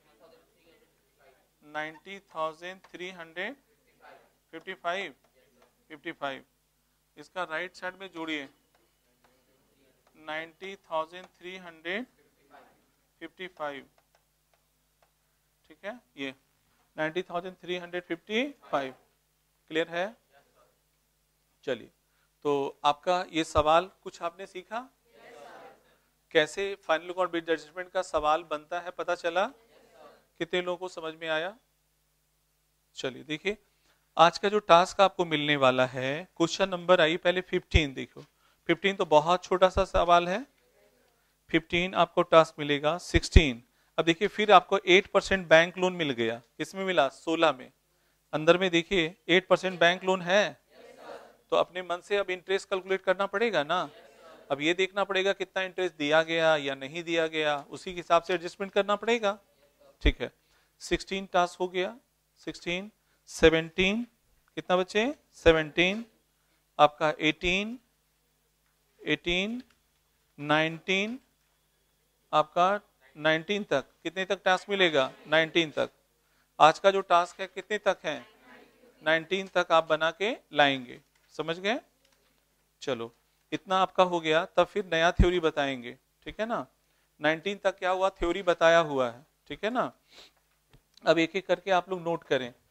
ninety thousand three hundred fifty five fifty five. इसका राइट साइड में जोड़िए, ninety thousand three hundred fifty five. ठीक है, ये ninety thousand three hundred fifty five. Clear है। चलिए, तो आपका ये सवाल कुछ आपने सीखा, yes, कैसे फाइनल अकाउंट बिट एडजस्टमेंट का सवाल बनता है, पता चला। yes, कितने लोगों को समझ में आया। चलिए देखिए, आज का जो टास्क आपको मिलने वाला है, क्वेश्चन नंबर आई पहले फिफ्टीन। देखो फिफ्टीन तो बहुत छोटा सा सवाल है, फिफ्टीन आपको टास्क मिलेगा। सिक्सटीन, अब देखिए फिर आपको एट परसेंट बैंक लोन मिल गया, किसमें मिला, सोलह में। अंदर में देखिए एट परसेंट बैंक लोन है, तो अपने मन से अब इंटरेस्ट कैलकुलेट करना पड़ेगा ना। अब ये देखना पड़ेगा कितना इंटरेस्ट दिया गया या नहीं दिया गया, उसी के हिसाब से एडजस्टमेंट करना पड़ेगा। ठीक है, सिक्सटीन टास्क हो गया। सिक्सटीन, सेवनटीन, कितना बचे, सेवनटीन, आपका एटीन, एटीन, नाइनटीन, आपका नाइनटीन तक, कितने तक टास्क मिलेगा, नाइनटीन तक। आज का जो टास्क है कितने तक है, नाइनटीन तक आप बना के लाएंगे, समझ गए। चलो इतना आपका हो गया, तब फिर नया थ्योरी बताएंगे, ठीक है ना। नाइनटीन तक क्या हुआ, थ्योरी बताया हुआ है, ठीक है ना। अब एक एक करके आप लोग नोट करें।